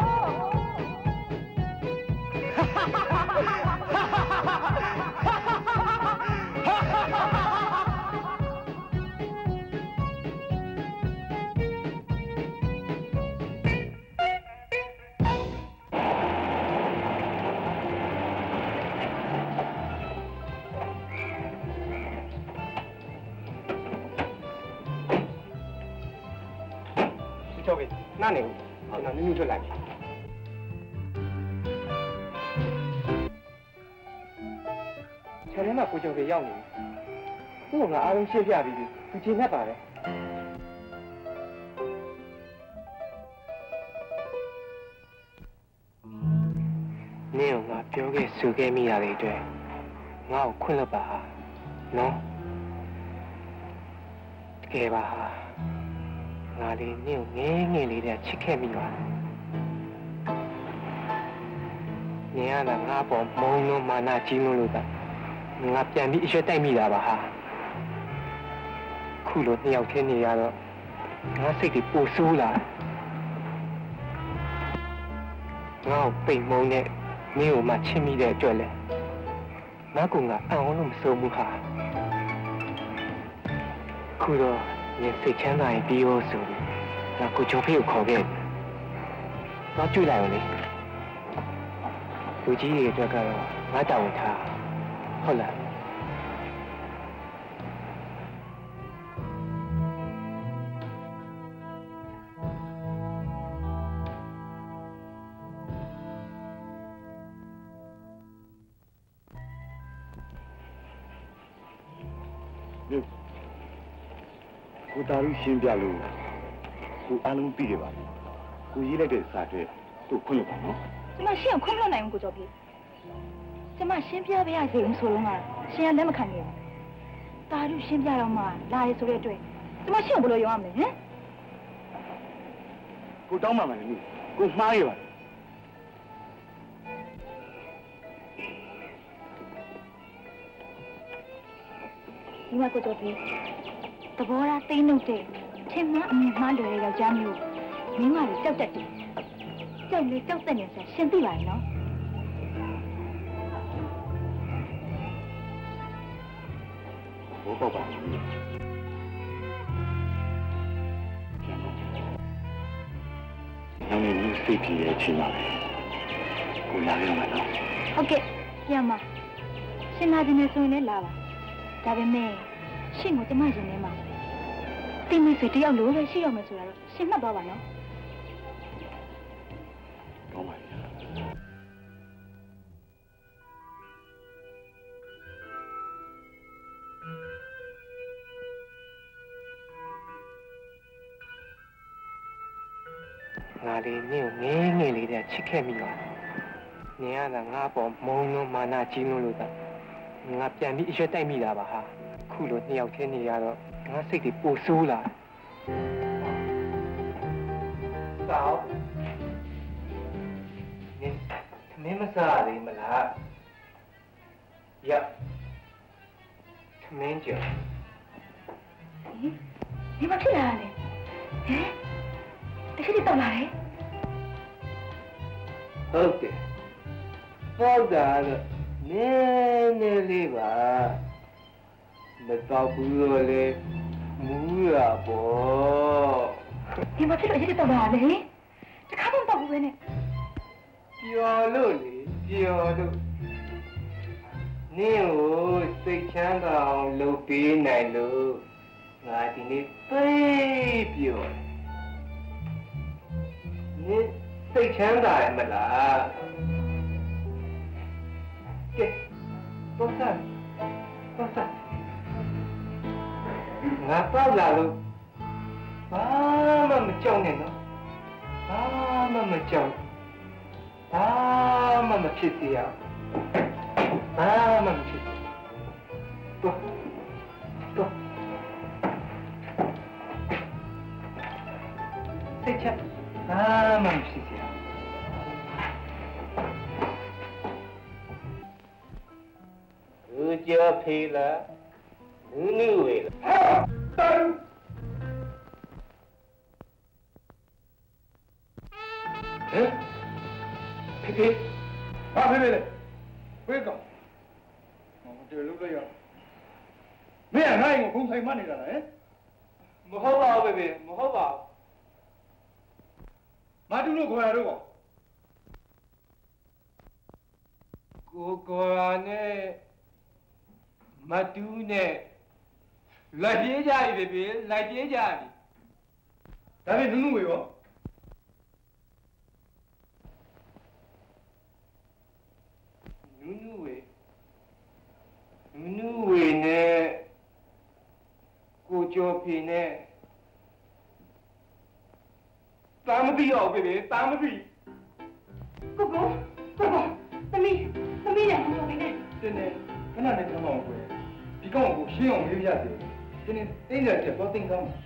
ကျော်ပြီနားနေဦးဟုတ်လားနင်းနင်းထွက်လိုက်ခြေထဲမှာကိုကျော်ပြီရောက်နေပြီသူ့ကငါအားလုံးရှင်းပြပြီးပြီသူချိန်နဲ့ပါတယ်နင်းကငါပြောခဲ့ဆိုခဲ့မိတာတွေအတွက်ငါ့ကိုခွင့်လွှတ်ပါဟာနော်တကယ်ပါဟာငါလေးနင့်ကိုငယ်လေးတည်းချစ်ခဲ့မိပါနင်ကလည်းငါ့ပေါ်မုန်းလို့မာနကြီးလို့ကငါပြန်ပြီးအရွက်တိုက်မိတာပါဟာခုလိုနှစ်ယောက်ချင်းနေရတော့ငါစိတ်တွေပိုဆိုးလာငါ့ကိုပိတ်မုန်းတဲ့နင့်ကိုမှချစ်မိတဲ့အတွက်လဲငါကအံ့ဩလို့မစိုးဘူးဟာခုတော့နင်စိတ်ချမ်းသာရင်ပြီးရောဆိုပြီးငါကိုကျော်ဖေးကိုခေါ်ခဲ့တယ်ငါတွေ့လိုက်ရောလေလူကြီးတွေအတွက်ကတော့ငါတောင်းထားဟုတ်လားကိုတာရုရှင်းပြလို့ကိုအားလုံးပြီးကြပါပြီကိုရေးလိုက်တဲ့စာအတွက်သူ့ခွင့်လွှတ်ပါနော်ကျမရှင်းခွင့်မလွှတ်နိုင်ဘူးကိုကျော်ပြေကျမရှင်းပြပေးရစီရင်ဆိုလုံးကရှင်းရလက်မခံနိုင်ဘူးတာရုရှင်းပြတော့မှလာရဲဆိုတဲ့အတွက်ကျမရှင်းဘယ်လိုရောရမလဲဟင်ကိုတောင်းမှမှလည်းကိုမှားခဲ့ပါဒီမှာကိုတော့ပြီသဘောထားသိနှုတ်တဲ့ထင်မှားအမြင်မှားလွယ်တဲ့ယောက်ျားမျိုးမင်းကလည်းကြောက်တတ်တယ်ကြောက်လေကြောက်တတ်နေဆိုရှင်သိပါရဲ့နော်ဘောပေါက်ပါဘူးနောက်နေ့မျိုးစိတ်ကြီးရဲ့ချိန်ပါပဲကိုလာရမှာနော်ဟုတ်ကဲ့ပြန်ပါရှင်လာခြင်းနဲ့ဆိုရင်လည်းလာပါဒါပေမဲ့ရှင်ကိုကျမရင်ထဲမှာတင်းမဆွေတယောက်လိုပဲရှိရမယ်ဆိုတာတော့ရှင်မှတ်သွားပါနော်ကောင်းပါပြီငါလေးနင့်ကိုငယ်လေးတည်းချစ်ခဲ့မိပါနင်ကငါ့ပေါ်မုန်းလို့မာနကြီးလို့သာငါပြန်ပြီးအရွက်တိုက်မိတာပါဟာခုလိုနှစ်ယောက်ချင်းနေရတော့ငါစိတ်တွေပိုဆိုးလာစောင်းနင်သမင်းမစားရမလားရသမင်းကြော်ဒီမဖြစ်လာလေဟမ်တချို့တော့လာတယ်ဟုတ်တယ်ပေါ့တာတော့နည်းနည်းလေးပါမတော့ဘူးလို့လေမူးရပေါ့ဒီမဖြစ်လို့ရစ်တော့လာလေတခါမှမတော့ဘူးပဲနဲ့ပျော်လို့လေပျော်လို့နင်းကိုစိတ်ချမ်းသာအောင်လုပ်ပေးနိုင်လို့ငါဒီနေ့သိပျော်နင်းစိတ်ချမ်းသာရမလားကဲတော့စားငါတော့လာလို့ဘာမှမကြောက်နဲ့နော်ဘာမှမကြောက်ဘာမှမဖြစ်စေရဘာမှမဖြစ်တော့စိတ်ချဘာမှမဖြစ်စေရဦးကျော်ဖေးလားနူးဝေလားဟာတန်ဟဲ့ဘာဖြစ်လဲဝေးကောင်မတွေ့လို့လည်းရမင်းကငါ့ကိုဖုန်းဆိုင်မှနေတာလားဟမ်မဟုတ်ပါဘူးဘေမဟုတ်ပါဘူးမတူလို့ခေါ်ရတော့ကိုကောရာနဲ့မတူနဲ့လိုက်ပြေးကြပြီဘေလိုက်ပြေးကြပြီဒါပေမဲ့နုဝေရောနုဝေနဲ့ကိုကျော်ဖေနဲ့တာမပြီးအောင်ဘေတာမပြီးကိုသမီးနဲ့ကိုကျော်ဖေနဲ့တင်းနေခဏနဲ့ကျွန်တော်ကိုဒီကောင်ကိုရှင်းအောင်လေးပြရတယ်တင်းနေတင်းရတဲ့တော့တင်းကောင်း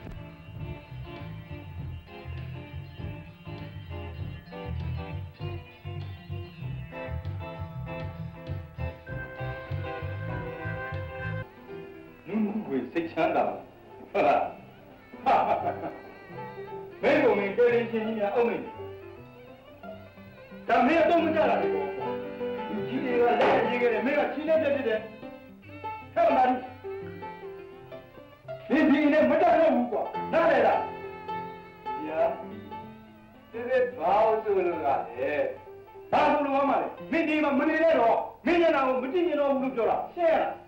စိတ်ချမ်းသာဟုတ်လားမင်းတို့မင်းတွေ့ရင်ချင်းကြီးများအုံးနေဒါမင်းတော့မကြတာလေဒီကြီးတွေကလည်းရေးခဲ့တယ်မင်းကချင်းနဲ့တက်တယ်ဟဲ့မာရီဒီနဲ့မတက်တော့ဘူးကွာနားလေလားညာဒီဘာလို့ဆိုလို့ကလဲဘာလို့လို့မှလဲမင်းဒီမှာမနေနဲ့တော့မင်းညနာကိုမကြည့်ရင်တော့ဘူးလို့ပြောတာရှင်းရလား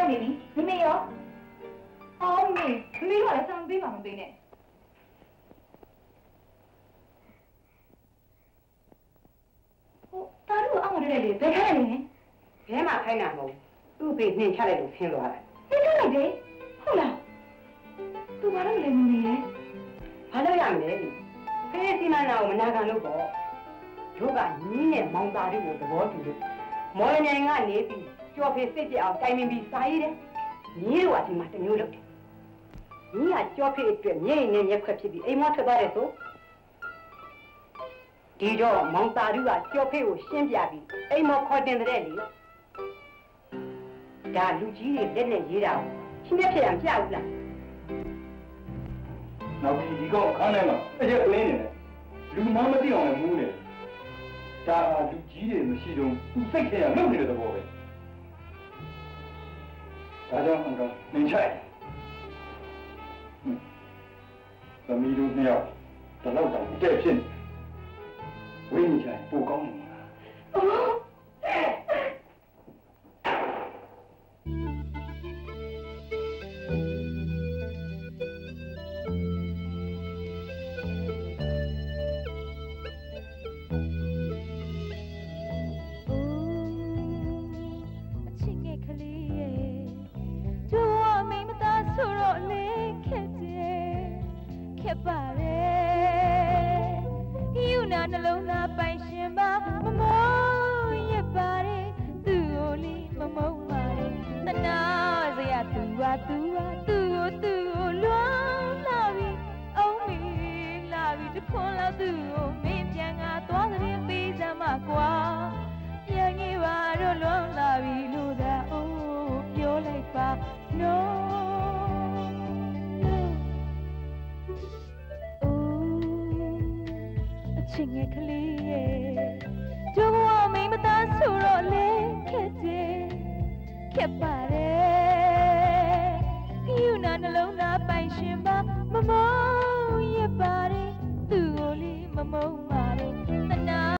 နေပြီမမေရောအော်မေကလည်းဆောင်ပေးပါမပေးနဲ့ဟိုတားလို့အောင်မတဲ့လေဘယ်ခိုင်းလဲဘဲမှာခိုင်းတာမဟုတ်သူ့ဖေနှင်ချလိုက်လို့ဆင်းသွားတယ်နှင်ချလိုက်တယ်ဟုတ်လားသူဘာလို့လဲမမေလဲဘာလို့ရမလဲဖေးစီမံနာကိုမနာခံလို့ပေါ့တို့ကညီးနဲ့မောင်သားတွေကိုသဘောတူလို့မော်လမြိုင်ကနေပြီးကျော်ဖေးစစ်ပြအောင်တိုင်ပင်ပြီးစာရေးတယ်ညီးတို့ကဒီမှာတမျိုးလုပ်တယ်ညီးကကျော်ဖေးအတွက်မျက်ရည်နဲ့ရက်ခွက်ဖြစ်ပြီးအိမ်မထွက်သွားတယ်ဆိုဒီတော့မောင်သားတို့ကကျော်ဖေးကိုရှင်းပြပြီးအိမ်မခေါ်တင်တဲ့လေဒါလူကြီးတွေလက်နဲ့ရေးတာကိုရှင်းပြဖြစ်အောင်ကြားဘူးလားနောက်ဒီကောင်ခန်းထဲမှာအရက်ကလင်းနေတယ်လူမမသိအောင်လည်းမူးနေတယ်ဒါလူကြီးတွေမရှိတော့သူစိတ်ထဲကလှုပ်နေတဲ့သဘောပဲဒါကြောင့်အကောင်နေချိုက်သမီးတို့နှစ်ယောက်တလောက်တောင်တဲ့ဖြစ်နေဝိညာဉ်ချိုင်ပိုကောင်းနေမှာနှလုံးသားပိုင်ရှင်ပါမမောရပါတယ်သူ့ကိုလေးမမုန်းပါတယ်တနာစရာသူဟာသူကိုလွမ်းလာပြီအောင်မီလာပြီတခွန်းလောက်သူ့ကိုမင်းပြန်ငါသွားတဲ့ပေးစမ်းမကွာပြန်ကြီးပါတော့လွမ်းလာပြီလို့သာအိုးပြောလိုက်ပါ noချင်ငယ်ကလေးရဲ့ကျိုးဘဝမိမသားဆိုတော့လေခက်တယ်ခက်ပါတယ်ယူနာနှလုံးသားပိုင်ရှင်ပါမမုန်းရပါတယ်သူ့ကိုလေးမမုန်း